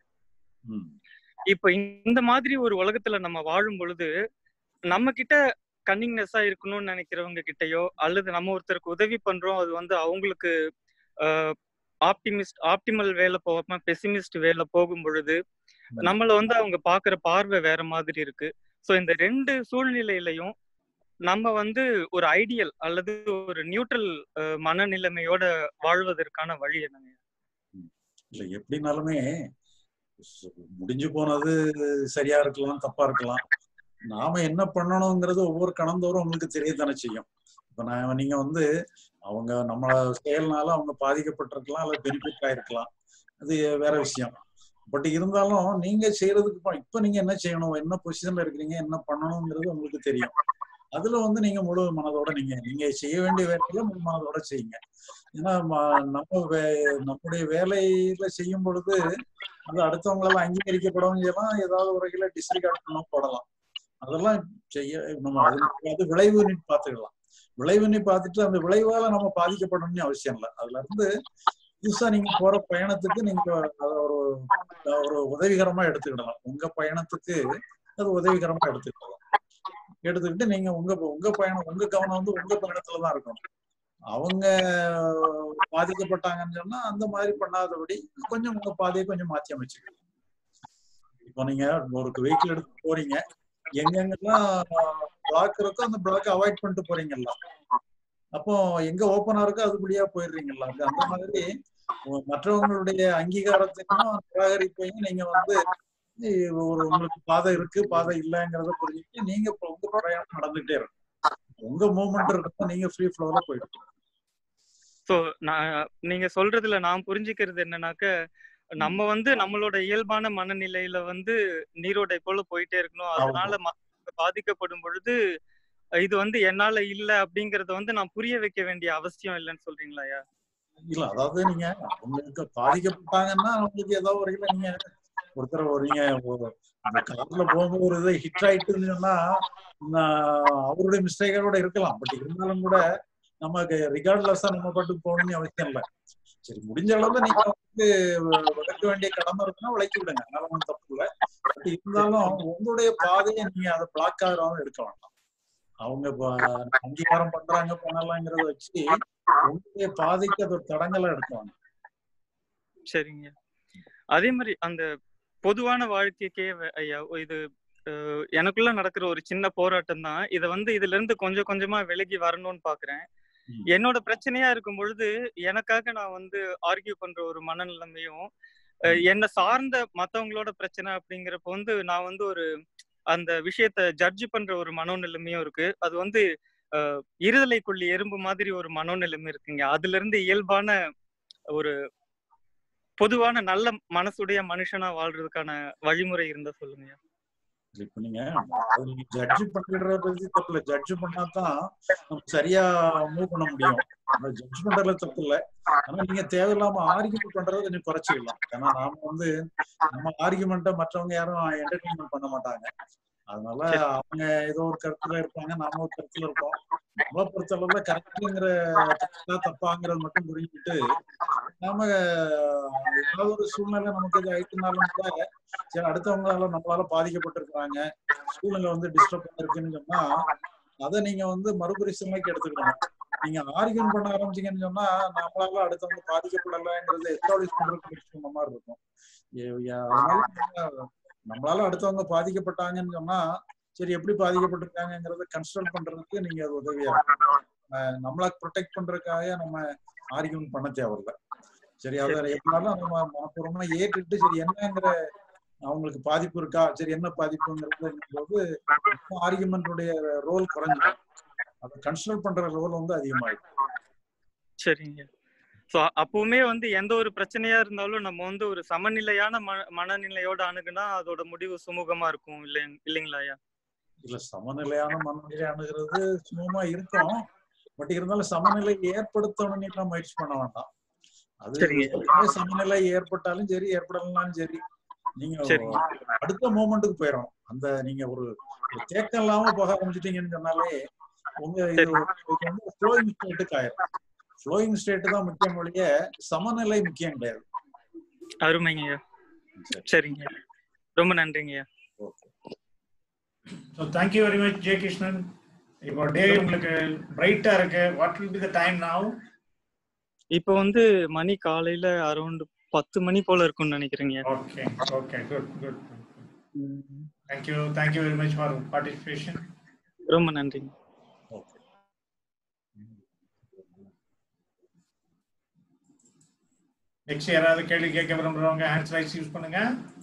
இப்ப இந்த மாதிரி ஒரு உலகத்துல நம்ம வாழும் பொழுது நம்ம கிட்ட கன்னிங்னஸா இருக்கணும்னு நினைக்கிறவங்க கிட்டயோ அல்லது நம்ம ஒருத்தருக்கு உதவி பண்றோம், அது வந்து அவங்களுக்கு ஆஹ் ஆப்டிமிஸ்ட் ஆப்டிமல் வேலை போகாம பெசிமிஸ்ட் வேலை போகும் பொழுது நம்மள வந்து அவங்க பாக்குற பார்வை வேற மாதிரி இருக்கு. சோ இந்த ரெண்டு சூழ்நிலையிலையும் நம்ம வந்து ஒரு ஐடியல் அல்லது ஒரு நியூட்ரல் மனநிலைமையோட வாழ்வதற்கான வழி என்னங்க? இல்ல எப்படினாலுமே முடிஞ்சு போனது சரியா இருக்கலாம், தப்பா இருக்கலாம். நாம என்ன பண்ணணுங்கிறது ஒவ்வொரு கணந்தோறும் உங்களுக்கு தெரியத்தானே செய்யும். இப்ப நான் நீங்க வந்து அவங்க நம்ம செயல்னால அவங்க பாதிக்கப்பட்டிருக்கலாம் அல்லது பெனிஃபிட் ஆயிருக்கலாம், அது வேற விஷயம். பட் இருந்தாலும் நீங்க செய்யறதுக்கு இப்ப நீங்க என்ன செய்யணும், என்ன பொசிஷன்ல இருக்கிறீங்க, என்ன பண்ணணுங்கிறது உங்களுக்கு தெரியும். அதுல வந்து நீங்க முழு மனதோட நீங்க நீங்க செய்ய வேண்டிய வேலையில முழு மனதோட செய்யுங்க. ஏன்னா நம்ம வே நம்முடைய வேலையில செய்யும் பொழுது அது அடுத்தவங்களால அங்கீகரிக்கப்படவும் செய்யலாம், ஏதாவது ஒரு வகையில டிஸ்ரிகார்ட் பண்ண போடலாம். அதெல்லாம் செய்ய நம்ம அது விளைவு நீ பார்த்துக்கலாம். விளைவு நீ பார்த்துட்டு அந்த விளைவால நம்ம பாதிக்கப்படணும்னு அவசியம் இல்லை. அதுல இருந்து புதுசா நீங்க போற பயணத்துக்கு நீங்க ஒரு ஒரு உதவிகரமா எடுத்துக்கிடலாம். உங்க பயணத்துக்கு அது உதவிகரமா எடுத்துக்கிடலாம். எடுத்துக்கிட்டு நீங்க உங்க உங்க பயணம் உங்க கவனம் வந்து உங்க பயணத்துலதான் இருக்கணும். அவங்க பாதிக்கப்பட்டாங்கன்னு சொன்னா அந்த மாதிரி பண்ணாதபடி கொஞ்சம் உங்க பாதையை கொஞ்சம் மாற்றி அமைச்சுக்கலாம். இப்போ நீங்க ஒரு வெஹிக்கிள் எடுத்து போறீங்க, எங்கெங்கெல்லாம் பிளாக் இருக்கோ அந்த பிளாக் அவாய்ட் பண்ணிட்டு போறீங்கல்ல, அப்போ எங்க ஓப்பனா இருக்கோ அதுபடியா போயிடுறீங்கல்ல. அந்த மாதிரி மற்றவங்களுடைய அங்கீகாரத்தையும் நிராகரிப்பையும் நீங்க வந்து ஒரு உங்களுக்கு பாதை இருக்கு பாதை இல்லைங்கிறத புரிஞ்சுட்டு நீங்க உங்க பிரயாணம் நடந்துகிட்டே இருக்கும். உங்க மூவ்மெண்ட் இருக்கும், நீங்க ஃப்ரீ ஃப்ளோல போயிட்டு. சோ நான் நீங்க சொல்றதுல நான் புரிஞ்சுக்கிறது என்னன்னாக்க, நம்ம வந்து நம்மளோட இயல்பான மனநிலையில வந்து நீரோடை போல போயிட்டே இருக்கணும். அதனால பாதிக்கப்படும் பொழுது இது வந்து என்னால இல்ல அப்படிங்கறத வந்து நான் புரிய வைக்க வேண்டிய அவசியம் இல்லைன்னு சொல்றீங்களா? இல்ல, அதாவது நீங்க அவங்களுக்கு பாதிக்கப்பட்டாங்கன்னா அவங்களுக்கு ஏதாவது ஒரு இல்ல நீங்க ஒருத்தர் நீங்க கார்ல போகும்போது ஒரு இதை ஹிட் ஆயிட்டுன்னு சொன்னா அவருடைய மிஸ்டேக்கோட இருக்கலாம். பட் இருந்தாலும் கூட நமக்கு ரிகார்ட்லெஸ்ஸா நம்ம பாட்டுக்கு போகணும்னு அவசியம் இல்லை. சரி, முடிஞ்ச அளவுல நீங்க வந்து விளக்க வேண்டிய கடமை இருக்குன்னா விளக்கி விடுங்க, அதனால ஒன்றும் தப்பு இல்லை. பட் இருந்தாலும் உங்களுடைய பாதையை நீங்க அதை பிளாக் ஆகாம எடுக்க வேண்டாம். அவங்க அங்கீகாரம் பண்றாங்க பண்ணலாங்கிறத வச்சு உங்களுடைய பாதைக்கு அது ஒரு தடங்கலா எடுப்பாங்க. சரிங்க. அதே மாதிரி அந்த பொதுவான வாழ்க்கைக்கே ஐயா இது எனக்குள்ள நடக்கிற ஒரு சின்ன போராட்டம் தான். இதை வந்து இதுல இருந்து கொஞ்சம் கொஞ்சமா விலகி வரணும்னு பாக்குறேன். என்னோட பிரச்சனையா இருக்கும் பொழுது எனக்காக நான் வந்து ஆர்கியூ பண்ற ஒரு மனநிலைமையும், என்னை சார்ந்த மத்தவங்களோட பிரச்சனை அப்படிங்கிறப்ப வந்து நான் வந்து ஒரு அந்த விஷயத்த ஜட்ஜ் பண்ற ஒரு மனோநிலைமையும் இருக்கு. அது வந்து அஹ் இருதலைக்குள்ளி எறும்பு மாதிரி ஒரு மனோநிலைமை இருக்குங்க. அதுல இருந்து இயல்பான ஒரு பொதுவான நல்ல மனசுடைய மனுஷனா வாழ்றதுக்கான வழிமுறை இருந்தா சொல்லுங்க. இப்ப நீங்க ஜட்ஜ் பண்றத பத்தி தப்பு. ஜட்ஜ் பண்ணாதான் நம்ம சரியா மூவ் பண்ண முடியும். ஜட்ஜ் பண்றதுல தப்பு இல்லை. ஆனா நீங்க தேவையில்லாம ஆர்கியூமெண்ட் பண்றதை கொஞ்சம் குறைச்சிக்கலாம். ஏன்னா நாம வந்து நம்ம ஆர்கியூமெண்ட்டை மற்றவங்க யாரும் என்டர்டெயின்மெண்ட் பண்ண மாட்டாங்க. அதனால அவங்க ஏதோ ஒரு கருத்துல இருப்பாங்க, நாம ஒரு கருத்துல இருப்போம். நம்மளை பொறுத்தளவுல கரெக்டுங்கிற தப்பாங்கிறது மட்டும் புரிஞ்சுட்டு நாம ஏதாவது ஒரு சூழ்நிலை நமக்கு இது ஆயிட்டுனாலும் கூட சரி அடுத்தவங்களால நம்மளால பாதிக்கப்பட்டிருக்கிறாங்க, சூழ்நிலை வந்து டிஸ்டர்ப் பண்ணிருக்குன்னு சொன்னா அதை நீங்க வந்து மறுபரிசீலனைக்கு எடுத்துக்கணும். நீங்க ஆர்கியூன் பண்ண ஆரம்பிச்சீங்கன்னு சொன்னா நம்மளால அடுத்தவங்க பாதிக்கப்படலைங்கிறத எஸ்டாப்ளிஷ் பண்றதுக்கு முயற்சி பண்ண மாதிரி இருக்கும். அதனால நம்மளால அடுத்தவங்க பாதிக்கப்பட்டாங்கன்னு சொன்னா சரி எப்படி பாதிக்கப்பட்டிருக்காங்கிறத கன்சிடர் பண்றதுக்கு நீங்க அது உதவியா இருக்கும். நம்மளை ப்ரொடெக்ட் பண்றதுக்காக நம்ம ஆர்கியூமெண்ட் பண்ண தேவையில்லை. சரி அதை எப்படினாலும் நம்ம மனப்பூர்வமா ஏற்றுட்டு சரி என்னங்கிற அவங்களுக்கு பாதிப்பு இருக்கா, சரி என்ன பாதிப்புங்கிறது போது ஆர்கியூமெண்ட்டுடைய ரோல் குறைஞ்சிடும். அதை கன்சிடர் பண்ற ரோல் வந்து அதிகமாயிடும். சரிங்க. ஸோ அப்பவுமே வந்து எந்த ஒரு பிரச்சனையா இருந்தாலும் நம்ம வந்து ஒரு சமநிலையான மன மனநிலையோட அணுகுனா அதோட முடிவு சுமூகமா இருக்கும் இல்லை இல்லைங்களா ஐயா? இல்ல சமநிலையான மனநிலை அணுகிறது சுமூகமா இருக்கும். பட் இருந்தாலும் சமநிலை ஏற்படுத்தணும்னு முயற்சி பண்ண வேண்டாம். அது சமநிலை ஏற்பட்டாலும் சரி ஏற்படலாம் சரி நீங்க அடுத்த மூமெண்ட்டுக்கு போயிடணும். அந்த நீங்க ஒரு தேக்கம் இல்லாம போக ஆரம்பிச்சிட்டீங்கன்னு சொன்னாலே உங்க இது வந்து ஃப்ளோயிங் ஸ்டேட்டுக்கு ஆயிரும். ஃப்ளோயிங் ஸ்டேட் தான் முக்கியம் ஒழிய சமநிலை முக்கியம் கிடையாது. அருமைங்க. சரிங்க, ரொம்ப நன்றிங்க. So thank you very much J Krishnan. இப்போ டே உங்களுக்கு பிரைட்டா இருக்கு. What will be the time now? இப்போ வந்து மணி காலையில அரௌண்ட் பத்து மணி போல இருக்கும்னு நினைக்கிறேங்க. Okay, okay, good, good. Thank you, thank you very much for participation. ரொம்ப நன்றிங்க. நெக்ஸ்ட் யாராவது கேள்வி கேட்க விரும்புறவங்க ஹேண்ட்ஸ் ரைஸ் யூஸ் பண்ணுங்க.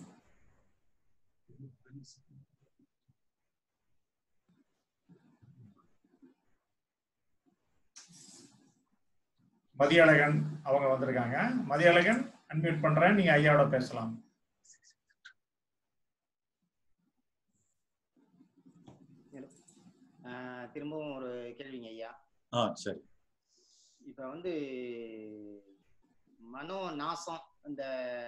மதியழகன் அவங்க வந்திருக்காங்க. மதியழகன் அன்மியூட் பண்றேன், நீங்க ஐயாவோட பேசலாம். திரும்பவும் ஒரு கேள்விங்க ஐயா. ஆ சரி. இப்ப வந்து மனோ நாசம் இந்த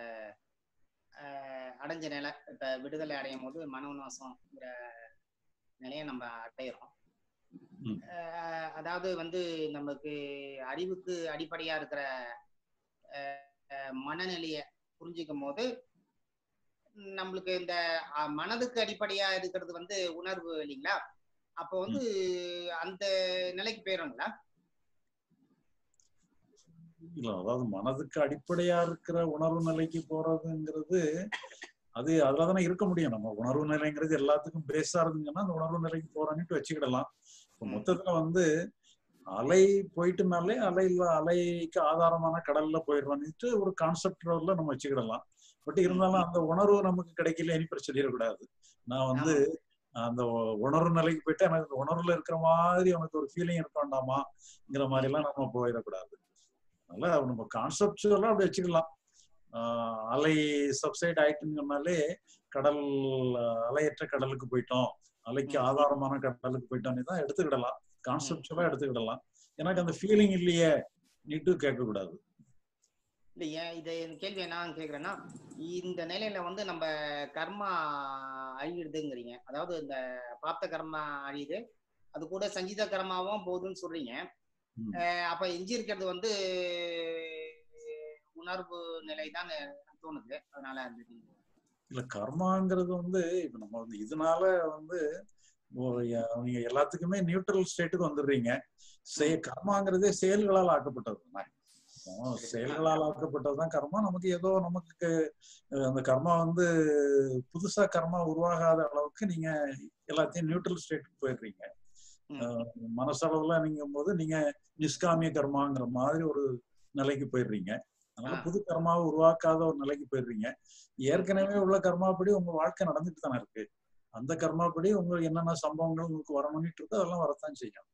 அடைஞ்ச நிலை, இப்ப விடுதலை அடையும் போது மனோ நாசம்ங்கிற நிலையை நம்ம அடையிறோம். அதாவது வந்து நமக்கு அறிவுக்கு அடிப்படையா இருக்கிற மனநிலைய புரிஞ்சுக்கும் போது நம்மளுக்கு இந்த மனதுக்கு அடிப்படையா இருக்கிறது வந்து உணர்வு இல்லைங்களா? அப்போ வந்து அந்த நிலைக்கு போயிடும்ங்களா? இல்ல, அதாவது மனதுக்கு அடிப்படையா இருக்கிற உணர்வு நிலைக்கு போறதுங்கிறது அது அதுலதானே இருக்க முடியும். நம்ம உணர்வு நிலைங்கிறது எல்லாத்துக்கும் பேஸா இருந்துச்சுன்னா அந்த உணர்வு நிலைக்கு போறான்னுட்டு வச்சுக்கிடலாம். மொத்தத்துல வந்து அலை போயிட்டுனாலே அலை இல்ல அலைக்கு ஆதாரமான கடல்ல போயிடுவான்னுட்டு ஒரு கான்செப்ட் ரோல்ல நம்ம வச்சுக்கிடலாம். பட் இருந்தாலும் அந்த உணர்வு நமக்கு கிடைக்கல இனி பிரச்சனை சொல்லிடக்கூடாது. நான் வந்து அந்த உணர்வு நிலைக்கு போயிட்டு எனக்கு அந்த உணர்வுல இருக்கிற மாதிரி அவனுக்கு ஒரு ஃபீலிங் இருக்க வேண்டாமாங்கிற மாதிரி எல்லாம் நம்ம போயிடக்கூடாது. அதனால நம்ம கான்செப்டுவலா அப்படி வச்சுக்கலாம். ஆஹ் அலை சப்சைட் ஆயிட்டுன்னு சொன்னாலே கடல் அலையற்ற கடலுக்கு போயிட்டோம், அலைக்கு ஆதாரமான கடலுக்கு போயிட்டோம்னு தான் எடுத்துக்கிடலாம். கான்செப்டுவலா எடுத்துக்கிடலாம். எனக்கு அந்த ஃபீலிங் இல்லையே நீட்டு கேட்க கூடாது. இல்ல ஏன் இதை கேள்வி என்ன கேக்குறேன்னா, இந்த நிலையில வந்து நம்ம கர்மா அழியுதுங்கிறீங்க. அதாவது இந்த பிராப்த கர்மா அழியுது, அது கூட சஞ்சித கர்மாவும் போகுதுன்னு சொல்றீங்க. அப்ப எஞ்சி இருக்கிறது வந்து உணர்வு நிலை தான் தோணுது. அதனால அந்த இல்ல கர்மாங்கிறது வந்து இப்ப நம்ம வந்து இதனால வந்து நீங்க எல்லாத்துக்குமே நியூட்ரல் ஸ்டேட்டுக்கு வந்துடுறீங்க. கர்மாங்கிறதே செயல்களால் ஆக்கப்பட்டது. செயல்களால் ஆக்கப்பட்டதுதான் கர்மா. நமக்கு ஏதோ நமக்கு அந்த கர்மா வந்து புதுசா கர்மா உருவாகாத அளவுக்கு நீங்க எல்லாத்தையும் நியூட்ரல் ஸ்டேட்டுக்கு போயிடுறீங்க. மனசளவுல நீங்கும் போது நீங்க நிஷ்காமிய கர்மாங்கிற மாதிரி ஒரு நிலைக்கு போயிடுறீங்க. அதனால புது கர்மாவை உருவாக்காத ஒரு நிலைக்கு போயிடுறீங்க. ஏற்கனவே உள்ள கர்மாப்படி உங்க வாழ்க்கை நடந்துட்டு தானே இருக்கு. அந்த கர்மாப்படி உங்களுக்கு என்னென்ன சம்பவங்கள் உங்களுக்கு வரணும்னு இருக்கு அதெல்லாம் வரத்தான் செய்யும்.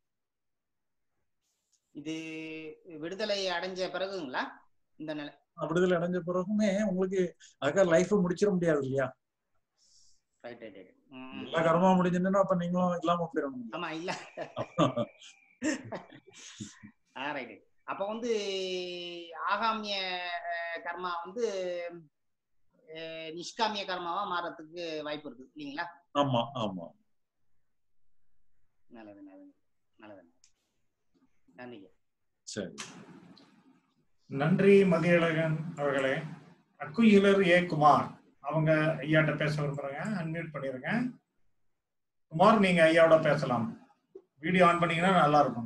இது விடுதலை அடைஞ்ச பிறகுங்களா இந்த நிலை? விடுதலை அடைஞ்ச பிறகுமே உங்களுக்கு அதுக்காக லைஃப் முடிச்சிட முடியாது இல்லையா? எல்லா கர்மா முடிஞ்சுன்னா அப்ப நீங்களும் இல்லாம போயிடணும். ஆமா இல்ல. அப்ப வந்து ஆகாமிய கர்மா வந்து நிஷ்காமிய கர்மாவா மாறதுக்கு வாய்ப்பு இருக்கு இல்லீங்களா? ஆமா ஆமா. நல்லது நல்லது நல்லது. நன்றி. சரி, நன்றி மதியழகன் அவர்களே. அக்குயிலர் ஏ குமார் அவங்க ஐயாட்ட பேச விரும்புறாங்க. அன்மியூட் பண்ணிருங்க. குமார் நீங்க ஐயாவோட பேசலாம். வீடியோ ஆன் பண்ணீங்கன்னா நல்லா இருக்கும்.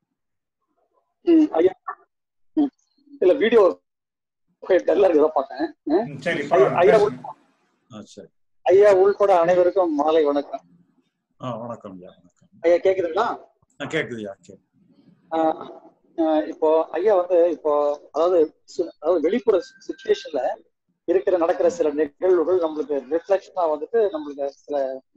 ஐயா இல்ல வீடியோ டல்லா இருக்குதா பார்த்தேன். சரி ஐயா ஐயா உள்பட அனைவருக்கும் மாலை வணக்கம். வணக்கம் ஐயா. கேக்குதுங்களா? கேக்குதுயா. இப்போ ஐயா வந்து இப்போ அதாவது அதாவது வெளிப்புற சிச்சுவேஷன்ல இருக்கிற நடக்கிற சில நிகழ்வுகள் நம்மளுக்கு ரிஃப்ளெக்ஷனா வந்துட்டு நம்மளுக்கு சில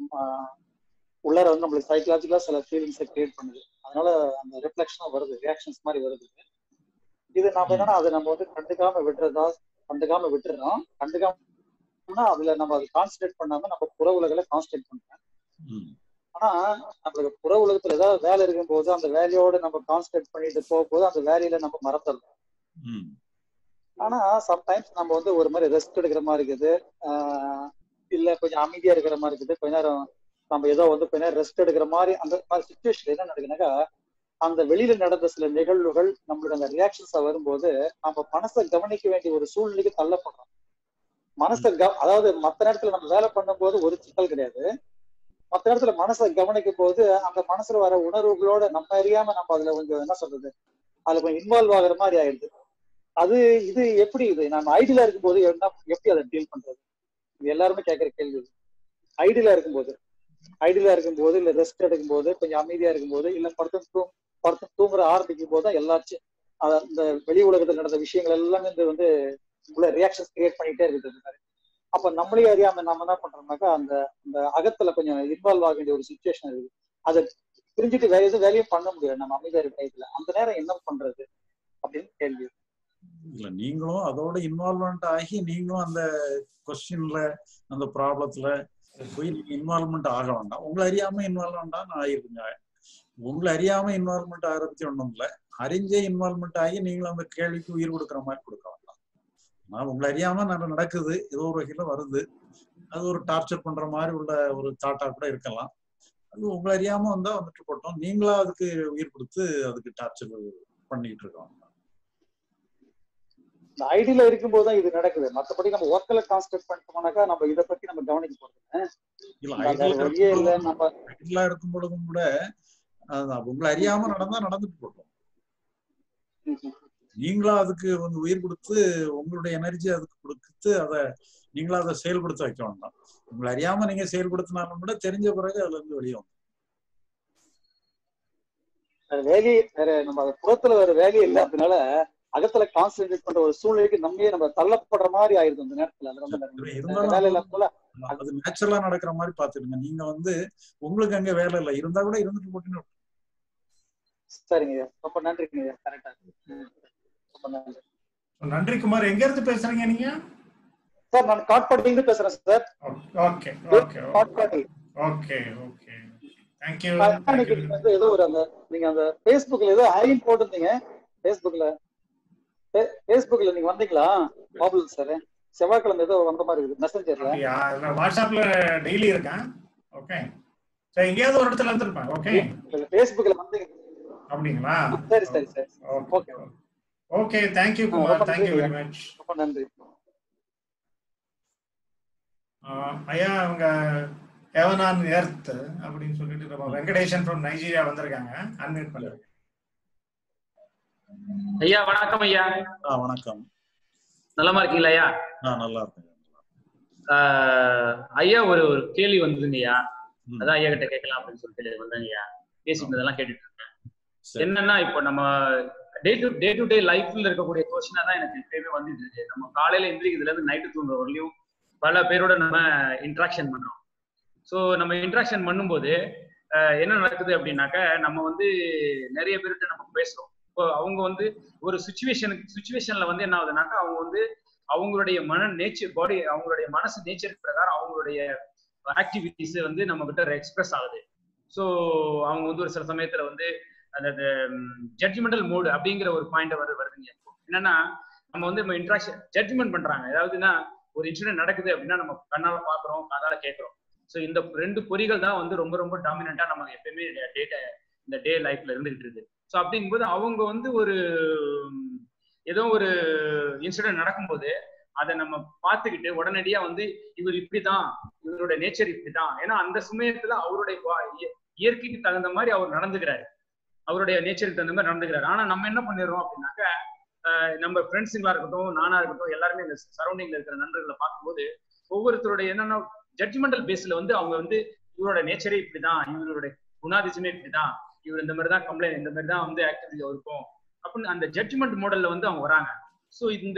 உள்ளார வந்து நம்மளுக்கு சைக்கலாஜிக்கலா சில ஃபீலிங்ஸை கிரியேட் பண்ணுது. அதனால அந்த ரிஃப்ளெக்ஷனா வருது, ரியாக்ஷன்ஸ் மாதிரி வருது. இது நம்ம என்னன்னா அதை நம்ம வந்து கண்டுக்காம விட்டுறதா கண்டுக்காம விட்டுறோம். கண்டுக்காம அதுல நம்ம அதை கான்சன்ட்ரேட் பண்ணாம நம்ம புற உலகளை கான்சன்ட்ரேட் பண்றோம். ஆனா நம்மளுக்கு புற உலகத்துல ஏதாவது வேலை இருக்கும் போது அந்த வேலையோட நம்ம கான்சன்ட்ரேட் பண்ணிட்டு போகும்போது அந்த வேலையில நம்ம மறந்துடலாம். ஆனா சம்டைம்ஸ் நம்ம வந்து ஒரு மாதிரி ரெஸ்ட் எடுக்கிற மாதிரி இருக்குது, ஆஹ் இல்ல கொஞ்சம் அமைதியா இருக்கிற மாதிரி இருக்குது, கொஞ்ச நேரம் நம்ம ஏதோ வந்து கொஞ்ச நேரம் ரெஸ்ட் எடுக்கிற மாதிரி அந்த மாதிரி சிச்சுவேஷன் என்ன நடக்குதுனாக்கா அந்த வெளியில நடந்த சில நிகழ்வுகள் நம்மளோட அந்த ரியாக்ஷன்ஸா வரும்போது நம்ம மனசை கவனிக்க வேண்டிய ஒரு சூழ்நிலைக்கு தள்ளப்படுறோம். மனசை கவ அதாவது மற்ற நேரத்துல நம்ம வேலை பண்ணும் போது ஒரு சிக்கல் கிடையாது. மற்ற நேரத்துல மனசை கவனிக்கும் போது அந்த மனசுல வர உணர்வுகளோட நம்ம அறியாம நம்ம அதுல கொஞ்சம் என்ன சொல்றது அதுல கொஞ்சம் இன்வால்வ் ஆகுற மாதிரி ஆயிடுது. அது இது எப்படி இது நம்ம ஐடியலா இருக்கும்போது என்ன எப்படி அதை டீல் பண்றது? இது எல்லாருமே கேட்கிற கேள்வி. ஐடியலா இருக்கும்போது ஐடியலா இருக்கும்போது இல்ல ரெஸ்ட் எடுக்கும் போது கொஞ்சம் அமைதியா இருக்கும்போது இல்ல படுத்து தூ படுத்து தூங்குற ஆரம்பிக்கும் போது தான் எல்லாச்சும் அந்த வெளி உலகத்தில் நடந்த விஷயங்கள் எல்லாமே இந்த வந்து உள்ள ரியாக்ஷன்ஸ் கிரியேட் பண்ணிட்டே இருக்குது. அப்ப நம்மளே அறியாம நம்ம என்ன பண்றோம்னாக்கா அந்த அந்த அகத்துல கொஞ்சம் இன்வால்வ் ஆக வேண்டிய ஒரு சுச்சுவேஷன் இருக்கு. அதை புரிஞ்சுட்டு வேற எதுவும் வேலையும் பண்ண முடியாது நம்ம அமைதியா இருக்க டைப்ல. அந்த நேரம் என்ன பண்றது அப்படின்னு கேள்வி. இல்ல நீங்களும் அதோட இன்வால்வ்மெண்ட் ஆகி நீங்களும் அந்த கொஸ்டின்ல அந்த ப்ராப்ளத்துல போய் நீங்க இன்வால்வ்மெண்ட் ஆக வேண்டாம். உங்களை அறியாம இன்வால்வ்மெண்ட் ஆகிருக்குங்க. உங்களை அறியாம இன்வால்வ்மெண்ட் ஆகிறதுக்கு ஒண்ணும் இல்லை. அறிஞ்சே இன்வால்வ்மெண்ட் ஆகி நீங்களும் அந்த கேள்விக்கு உயிர் கொடுக்குற மாதிரி கொடுக்க வேண்டாம். ஆனா உங்களை அறியாம நல்ல நடக்குது, ஏதோ ஒரு வகையில வருது, அது ஒரு டார்ச்சர் பண்ற மாதிரி உள்ள ஒரு தாட்டா கூட இருக்கலாம். அது உங்களை அறியாம வந்தா வந்துட்டு போட்டோம். நீங்களா அதுக்கு உயிர் கொடுத்து அதுக்கு டார்ச்சர் பண்ணிட்டு இருக்கோம். இந்த ஐடியில இருக்கும்போது தான் இது நடக்குது. மற்றபடி நம்ம ஒர்க்ல கான்சன்ட்ரேட் பண்ணிட்டோம்னாக்கா நம்ம இதை பத்தி நம்ம கவனிக்க போறது வழியே இல்லை. நம்ம ஐடியா இருக்கும் பொழுதும் கூட உங்களை அறியாம நடந்தா நடந்துட்டு போட்டோம். நீங்களா அதுக்கு வந்து உயிர் கொடுத்து உங்களுடைய எனர்ஜி அதுக்கு கொடுத்து அதை நீங்களா அதை செயல்படுத்த வைக்க வேண்டாம். உங்களை அறியாம நீங்க செயல்படுத்தினாலும் கூட தெரிஞ்ச பிறகு அதுல இருந்து வெளியே வந்து வேலையை வேற நம்ம புறத்துல வேற வேலையே இல்லை. அதனால அகத்துல கான்சென்ட்ரேட் பண்ற ஒரு சூழ்நிலைக்கு நம்மையே நம்ம தள்ளப்படுற மாதிரி ஆயிடுது அந்த நேரத்துல. அது நேச்சுரலா நடக்கிற மாதிரி பாத்துருங்க. நீங்க வந்து உங்களுக்கு அங்க வேலை இல்லை இருந்தா கூட இருந்துட்டு போட்டுன்னு. சரிங்க, ரொம்ப நன்றிங்க. கரெக்டா ரொம்ப நன்றி. நன்றி குமார். எங்க இருந்து பேசுறீங்க நீங்க? சார் நான் காட்பாடில இருந்து பேசுறேன் sir. Okay okay Katpadi. Okay okay thank you. நீங்க வந்து ஏதோ ஒரு அந்த நீங்க அந்த Facebookல ஏதோ ஐன் போட்டுருந்தீங்க. Facebookல Facebookல நீங்க வந்தீங்களா பாபுல் சார்? செவ்வாய்க்கிழமை ஏதோ வந்த மாதிரி இருக்கு மெசஞ்சர்ல. அப்படியா? நான் வாட்ஸ்அப்ல டெய்லி இருக்கேன். ஓகே சரி, எங்கேயாவது ஒரு இடத்துல இருந்திருப்பேன். ஓகே Facebookல வந்தீங்க அப்படிங்களா? சரி சரி சரி okay okay thank you Kumar. Thank you very much. ரொம்ப நன்றி. ஐயா அவங்க ஹெவன் ஆன் எர்த் அப்படின்னு சொல்லிட்டு நம்ம வெங்கடேஷன் ஃப்ரம் நைஜீரியா வந்திருக்காங்க. அன்மியூட் பண்ணுங்க. ஐயா வணக்கம் ஐயா. வணக்கம். நலமா இருக்கீங்களா ஐயா? நல்லா இருக்கேன் ஐயா. ஒரு ஒரு கேள்வி வந்ததுங்க ஐயா, அதான் ஐயா கிட்ட கேட்கலாம் அப்படின்னு சொல்லிட்டு வந்தேங்க ஐயா. பேசிட்டு கேட்டுட்டு இருக்கேன். என்னன்னா இப்போ நம்ம day to day to day லைஃப்ல இருக்கக்கூடிய கொஸ்டினா தான் எனக்கு எப்பயுமே வந்துட்டு இருக்கு. நம்ம காலையில எந்திரிக்கிறதுல இருந்து நைட்டு தூங்குற வரலையும் பல பேரோட நம்ம இன்ட்ராக்ஷன் பண்றோம். ஸோ நம்ம இன்ட்ராக்ஷன் பண்ணும்போது என்ன நடக்குது அப்படின்னாக்க, நம்ம வந்து நிறைய பேர்கிட்ட நம்ம பேசுறோம். இப்போ அவங்க வந்து ஒரு சுச்சுவேஷனுக்கு சுச்சுவேஷன்ல வந்து என்ன ஆகுதுனாக்கா, அவங்க வந்து அவங்களுடைய மன நேச்சர் பாடி அவங்களுடைய மனசு நேச்சர் பிரகாரம் அவங்களுடைய ஆக்டிவிட்டிஸ் வந்து நம்ம கிட்ட எக்ஸ்பிரஸ் ஆகுது. ஸோ அவங்க வந்து ஒரு சில சமயத்துல வந்து அந்த ஜட்ஜ்மெண்டல் மோடு அப்படிங்கிற ஒரு பாயிண்ட் வர வருதுங்க. என்னன்னா நம்ம வந்து நம்ம இன்ட்ராக்ஷன் ஜட்ஜ்மெண்ட் பண்றாங்க. அதாவதுன்னா ஒரு இன்சிடென்ட் நடக்குது அப்படின்னா நம்ம கண்ணால பாக்குறோம், காதால கேட்கிறோம். ஸோ இந்த ரெண்டு பொறிகள் தான் வந்து ரொம்ப ரொம்ப டாமினண்டா நமக்கு எப்பயுமே டேட்டா இந்த டே லைஃப்ல இருந்துகிட்டு இருக்கு. ஸோ அப்படிங்கும்போது அவங்க வந்து ஒரு ஏதோ ஒரு இன்சிடென்ட் நடக்கும்போது அதை நம்ம பார்த்துக்கிட்டு உடனடியா வந்து இவர் இப்படிதான், இவருடைய நேச்சர் இப்படிதான், ஏன்னா அந்த சமயத்துல அவருடைய இயற்கைக்கு தகுந்த மாதிரி அவர் நடந்துக்கிறாரு, அவருடைய நேச்சருக்கு தகுந்த மாதிரி நடந்துக்கிறாரு. ஆனா நம்ம என்ன பண்ணிடுறோம் அப்படின்னாக்க, நம்ம ஃப்ரெண்ட்ஸுங்களா இருக்கட்டும், நானா இருக்கட்டும், எல்லாருமே இந்த சரௌண்டிங்ல இருக்கிற நண்பர்களை பார்க்கும்போது ஒவ்வொருத்தருடைய என்னன்னா ஜட்ஜ்மெண்டல் பேஸ்ல வந்து அவங்க வந்து இவரோட நேச்சரே இப்படிதான், இவருடைய குணாதிசயமே இப்படிதான், இவர் இந்த மாதிரி தான் கம்ப்ளைண்ட், இந்த மாதிரி தான் வந்து ஆக்டிவிட்டி இருக்கும் அப்படின்னு அந்த ஜட்ஜ்மெண்ட் மாடல்ல வந்து அவங்க வராங்க. ஸோ இந்த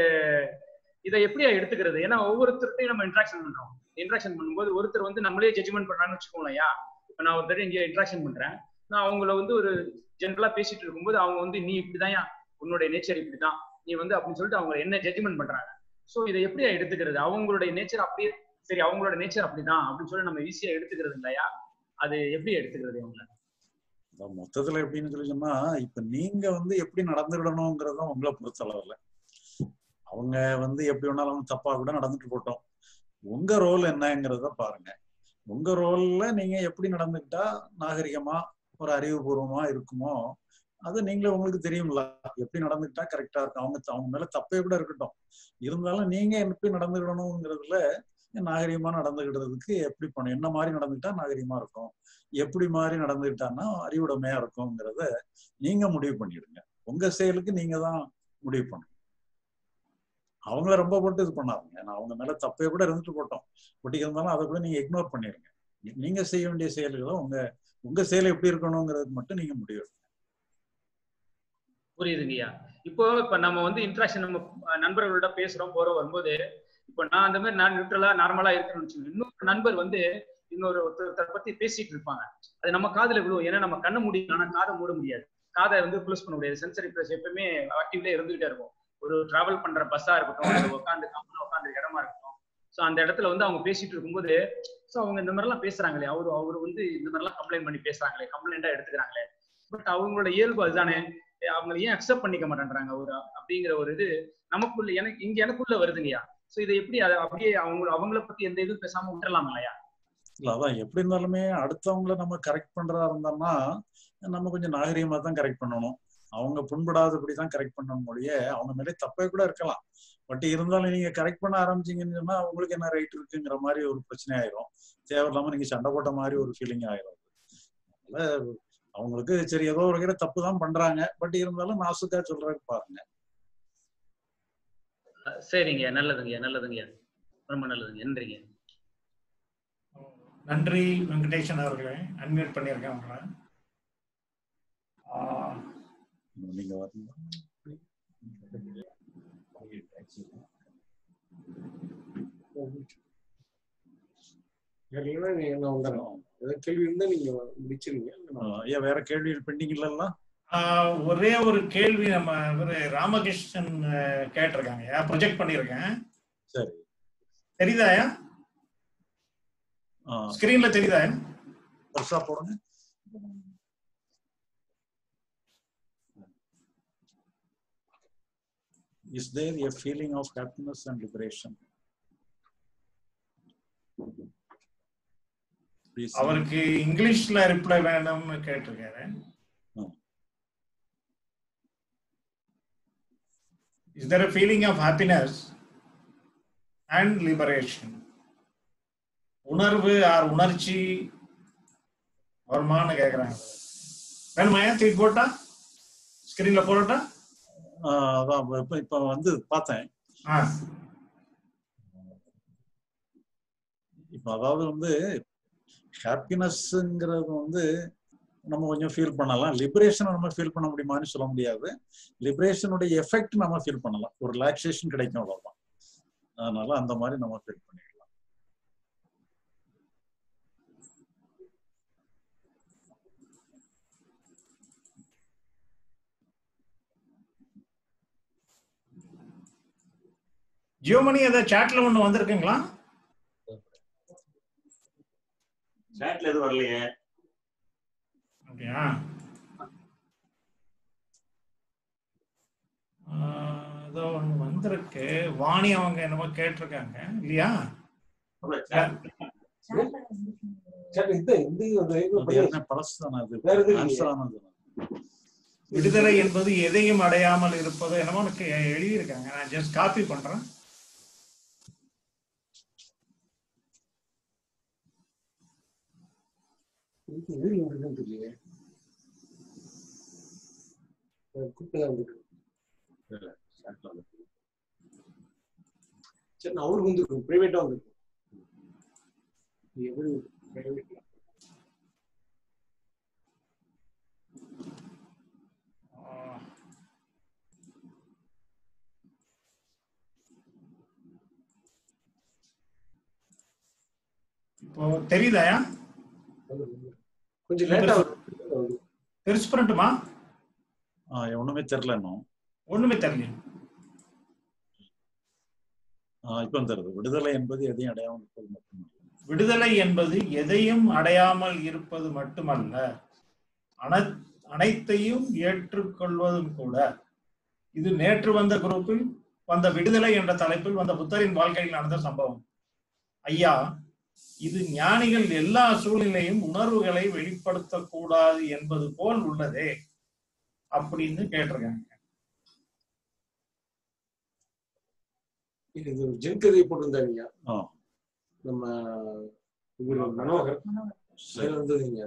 இதை எப்படியா எடுத்துக்கிறது? ஏன்னா ஒவ்வொருத்தருக்கையும் நம்ம இன்ட்ராக்ஷன் பண்றோம். இன்ட்ராக்ஷன் பண்ணும்போது ஒருத்தர் வந்து நம்மளே ஜட்ஜ்மெண்ட் பண்றாங்கன்னு வச்சுக்கோங்களேன். இப்ப நான் ஒருத்தர் இங்கே இன்ட்ராக்ஷன் பண்றேன், நான் அவங்கள வந்து ஒரு ஜென்ரலா பேசிட்டு இருக்கும்போது அவங்க வந்து நீ இப்படிதான், உன்னுடைய நேச்சர் இப்படிதான், நீ வந்து அப்படின்னு சொல்லிட்டு அவங்க என்ன ஜட்ஜ்மெண்ட் பண்றாங்க. ஸோ இதை எப்படியா எடுத்துக்கிறது? அவங்களுடைய நேச்சர் அப்படியே சரி, அவங்களோட நேச்சர் அப்படிதான் அப்படின்னு சொல்லி நம்ம ஈஸியா எடுத்துக்கிறது இல்லையா? அது எப்படி எடுத்துக்கிறது அவங்கள? மொத்தத்துல எப்படின்னு சொல்லி சொன்னா, இப்ப நீங்க வந்து எப்படி நடந்துடணுங்கிறத உங்களை பொறுத்தளவுல, அவங்க வந்து எப்படி வேணாலும் தப்பா கூட நடந்துட்டு போட்டோம், உங்க ரோல் என்னங்கிறத பாருங்க. உங்க ரோல்ல நீங்க எப்படி நடந்துக்கிட்டா நாகரிகமா ஒரு அறிவுபூர்வமா இருக்குமோ அது நீங்களே உங்களுக்கு தெரியும்ல. எப்படி நடந்துக்கிட்டா கரெக்டா இருக்கும். அவங்க அவங்க மேல தப்பே கூட இருக்கட்டும், இருந்தாலும் நீங்க எப்படி நடந்துக்கிடணுங்கிறதுல நாகரிகமா நடந்துக்கிட்டதுக்கு எப்படி பண்ணும், என்ன மாதிரி நடந்துக்கிட்டா நாகரிகமா இருக்கும், எப்படி மாதிரி நடந்துக்கிட்டான்னா அறிவுடைமையா இருக்கும்ங்கிறத நீங்க முடிவு பண்ணிடுங்க. உங்க செயலுக்கு நீங்க தான் முடிவு பண்ணணும். அவங்கள ரொம்ப போட்டு இது பண்ணாருங்க. ஏன்னா அவங்க மேல தப்பே கூட இருந்துட்டு போட்டோம், பட் இருந்தாலும் அதை கூட நீங்க இக்னோர் பண்ணிடுங்க. நீங்க செய்ய வேண்டிய செயல்களை உங்க உங்க செயல் எப்படி இருக்கணுங்கிறதுக்கு மட்டும் நீங்க முடிவு. புரியுதுங்கய்யா. இப்போ இப்ப நம்ம வந்து இன்ட்ராக்ஷன் நம்ம நண்பர்களோட பேசுறோம் போறோம் வரும்போது, இப்போ நான் அந்த மாதிரி நான் நியூட்ரலா நார்மலா இருக்கணும்னு வச்சுக்கோங்க. இன்னொரு நண்பர் வந்து இன்னொரு ஒருத்தரை பத்தி பேசிட்டு இருப்பாங்க, அது நம்ம காதுல விழுவும். ஏன்னா நம்ம கண்ணு முடியும், ஆனா காதை மூட முடியாது, காதை வந்து க்ளோஸ் பண்ண முடியாது. சென்சரி ப்ளஸ் எப்பவுமே ஆக்டிவ்ல இருந்துகிட்டே இருக்கும். ஒரு டிராவல் பண்ற பஸ்ஸா இருக்கட்டும், உட்காந்து உட்காந்து இடமா இருக்கட்டும். ஸோ அந்த இடத்துல வந்து அவங்க பேசிட்டு இருக்கும்போது ஸோ அவங்க இந்த மாதிரிலாம் பேசுறாங்களே, அவரு அவரு வந்து இந்த மாதிரிலாம் கம்ப்ளைண்ட் பண்ணி பேசுறாங்களே, கம்ப்ளைண்டா எடுத்துக்கிறாங்களே, பட் அவங்களோட இயல்பு அதுதானே, அவங்க ஏன் அக்செப்ட் பண்ணிக்க மாட்டேன்றாங்க ஒரு அப்படிங்கிற ஒரு இது நமக்குள்ள எனக்கு இங்க எனக்குள்ள வருதுங்கய்யா. ஸோ இதை எப்படி அதை அப்படியே அவங்க அவங்கள பத்தி எந்த இதுவும் பேசாம விட்டுறலாம் இல்லையா? இல்ல அதான் எப்படி இருந்தாலுமே அடுத்தவங்களை நம்ம கரெக்ட் பண்றதா இருந்தோம்னா நம்ம கொஞ்சம் நாகரிகமா தான் கரெக்ட் பண்ணணும். அவங்க புண்படாதபடிதான் கரெக்ட் பண்ணணும் மொழிய, அவங்க மேலே தப்பே கூட இருக்கலாம், பட் இருந்தாலும் நீங்க கரெக்ட் பண்ண ஆரம்பிச்சீங்கன்னு சொன்னா உங்களுக்கு என்ன ரைட் இருக்குங்கிற மாதிரி ஒரு பிரச்சனை ஆயிரும். தேவையில்லாம நீங்க சண்டை போட்ட மாதிரி ஒரு ஃபீலிங் ஆயிரும். அதனால அவங்களுக்கு சரி ஏதோ ஒரு வகையில தப்பு தான் பண்றாங்க, பட் இருந்தாலும் நாசுக்கா சொல்றதுக்கு பாருங்க. சரிங்க, நல்லதுங்க நல்லதுங்க, ரொம்ப நல்லதுங்க, நன்றிங்க. நன்றி வெங்கடேசன் அவர்களே. அன்மியூட் பண்ணியிருக்கேன் உங்களை. நீங்க வரீங்க. கேள்வி இருந்தா நீங்க முடிச்சிருங்க. ஏன் வேற கேள்வி பெண்டிங் இல்ல? ஒரே ஒரு கேள்வி நம்ம இவரு ராமகிருஷ்ணன் கேட்டிருக்காங்க, ப்ரொஜெக்ட் பண்ணிருக்கேன். சரி, தெரியுதாயா? ஸ்கிரீன்ல தெரியுதா? பெருசா போடுங்க. Is there a feeling of happiness and liberation? அவருக்கு இங்கிலீஷ்ல ரிப்ளை வேணும்னு கேட்டிருக்காரு. Is there a feeling of happiness and liberation? உணர்வு ஆர் உணர்ச்சி வருமானு கேக்குறாங்க. வேணுமா தூக்கி போட்டா ஸ்கிரீன்ல போடட்டா? அதான் இப்ப இப்ப வந்து பார்த்தேன். இப்ப அதாவது வந்து ஹாப்பினஸ்ங்கிறது வந்து நம்ம கொஞ்சம் ஃபீல் பண்ணலாம். லிபரேஷனை நம்ம ஃபீல் பண்ண முடியுமான்னு சொல்ல முடியாது. லிபரேஷனுடைய எஃபெக்ட் நம்ம ஃபீல் பண்ணலாம். ஒரு ரிலாக்ஸேஷன் கிடைக்கும், அவ்வளவுதான். அதனால அந்த மாதிரி நம்ம ஃபீல் பண்ணிக்கலாம். ஜியோமணி ஏதாவது சாட்ல ஒண்ணு வந்திருக்குங்களா? சாட்ல எதுவும் வரலையே. அப்படியா? ஏதோ ஒண்ணு வந்திருக்கு. வாணி அவங்க என்னமோ கேட்டிருக்காங்க இல்லையா? விடுதலை என்பது எதையும் அடையாமல் இருப்பது என்னமோ எனக்கு எழுதியிருக்காங்க. நான் ஜஸ்ட் காப்பி பண்றேன். சரி, அவருக்கு வந்துருக்கும், பிரைவேட்டா வந்துருக்கும். இப்போ தெரியுதா? கொஞ்சம் லேட்டா பெருசு பண்ணட்டுமா? ஒண்ணுமே தெரியல. இன்னும் ஒண்ணுமே தெரியல. இப்ப தருது. விடுதலை என்பது எதையும் அடையாமல் இருப்பது மட்டுமல்ல. விடுதலை என்பது எதையும் அடையாமல் இருப்பது மட்டுமல்ல, அனைத்தையும் ஏற்றுக்கொள்வதும் கூட. இது நேற்று வந்த குரூப்பில் வந்த விடுதலை என்ற தலைப்பில் வந்த புத்தரின் வாழ்க்கையில் நடந்த சம்பவம். ஐயா, இது ஞானிகள் எல்லா சூழ்நிலையும் உணர்வுகளை வெளிப்படுத்தக்கூடாது என்பது போல் உள்ளதே அப்படின்னு கேட்டிருக்காங்க. இது ஜென்கதையை போட்டிருந்தாங்க நம்ம மனோகர் வந்ததுங்க.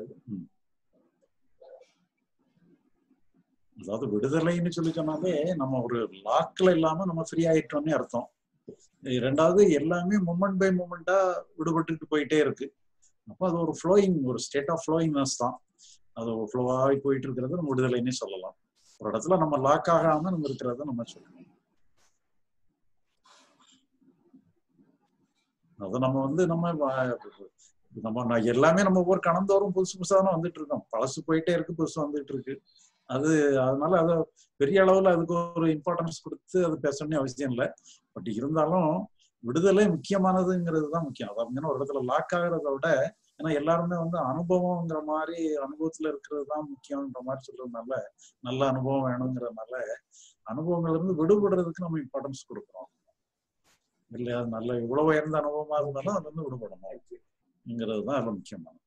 அதாவது விடுதலைன்னு சொல்லி சொன்னாலே நம்ம ஒரு லாக்ல இல்லாம நம்ம ஃப்ரீ ஆயிட்டோம்னு அர்த்தம். ரெண்டாவது எல்லாமே மூமெண்ட் பை மூமெண்டா விடுபட்டுட்டு போயிட்டே இருக்கு. அப்போ அது ஒரு ஃப்ளோயிங், ஒரு ஸ்டேட் ஆஃப் ஃப்ளோயிங்னஸ் தான். அது ஒரு ஃப்ளோவாகி போயிட்டு இருக்கிறது நம்ம விடுதலைன்னே சொல்லலாம். ஒரு இடத்துல நம்ம லாக் ஆகாம நம்ம இருக்கிறத நம்ம சொல்லலாம். அது நம்ம வந்து நம்ம நம்ம எல்லாமே நம்ம ஒவ்வொரு கணந்தோறும் புதுசு புதுசாக தான் வந்துட்டு இருக்கோம். பழசு போயிட்டே இருக்கு, புதுசு வந்துட்டு இருக்கு. அது அதனால அதை பெரிய அளவுல அதுக்கு ஒரு இம்பார்ட்டன்ஸ் கொடுத்து அது பேசணும்னு அவசியம் இல்லை. பட் இருந்தாலும் விடுதலை முக்கியமானதுங்கிறது தான் முக்கியம். அதாவது ஒரு இடத்துல லாக் ஆகுறத விட, ஏன்னா எல்லாருமே வந்து அனுபவங்கிற மாதிரி அனுபவத்துல இருக்கிறது தான் முக்கியம்ன்ற மாதிரி சொல்றதுனால, நல்ல அனுபவம் வேணுங்கிறதுனால அனுபவங்கள்ல இருந்து விடுபடுறதுக்கு நம்ம இம்பார்ட்டன்ஸ் கொடுக்குறோம் இல்லையா? அது நல்ல இவ்வளவு உயர்ந்த அனுபவமா இருந்தாலும் அது வந்து விடுபடணும்ங்கிறது தான் அதுல முக்கியமானது.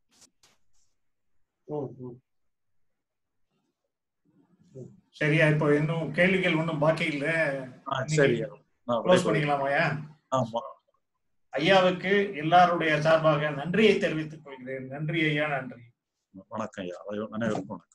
சரியா? இப்போ இன்னும் கேள்விகள் ஒன்றும் பாக்கி இல்லை. சரியா, க்ளோஸ் பண்ணிக்கலாமாயா? ஆமா. ஐயாவுக்கு எல்லாருடைய சார்பாக நன்றியை தெரிவித்துக் கொள்கிறேன். நன்றி ஐயா, நன்றி. வணக்கம் ஐயா, அனைவருக்கும் வணக்கம்.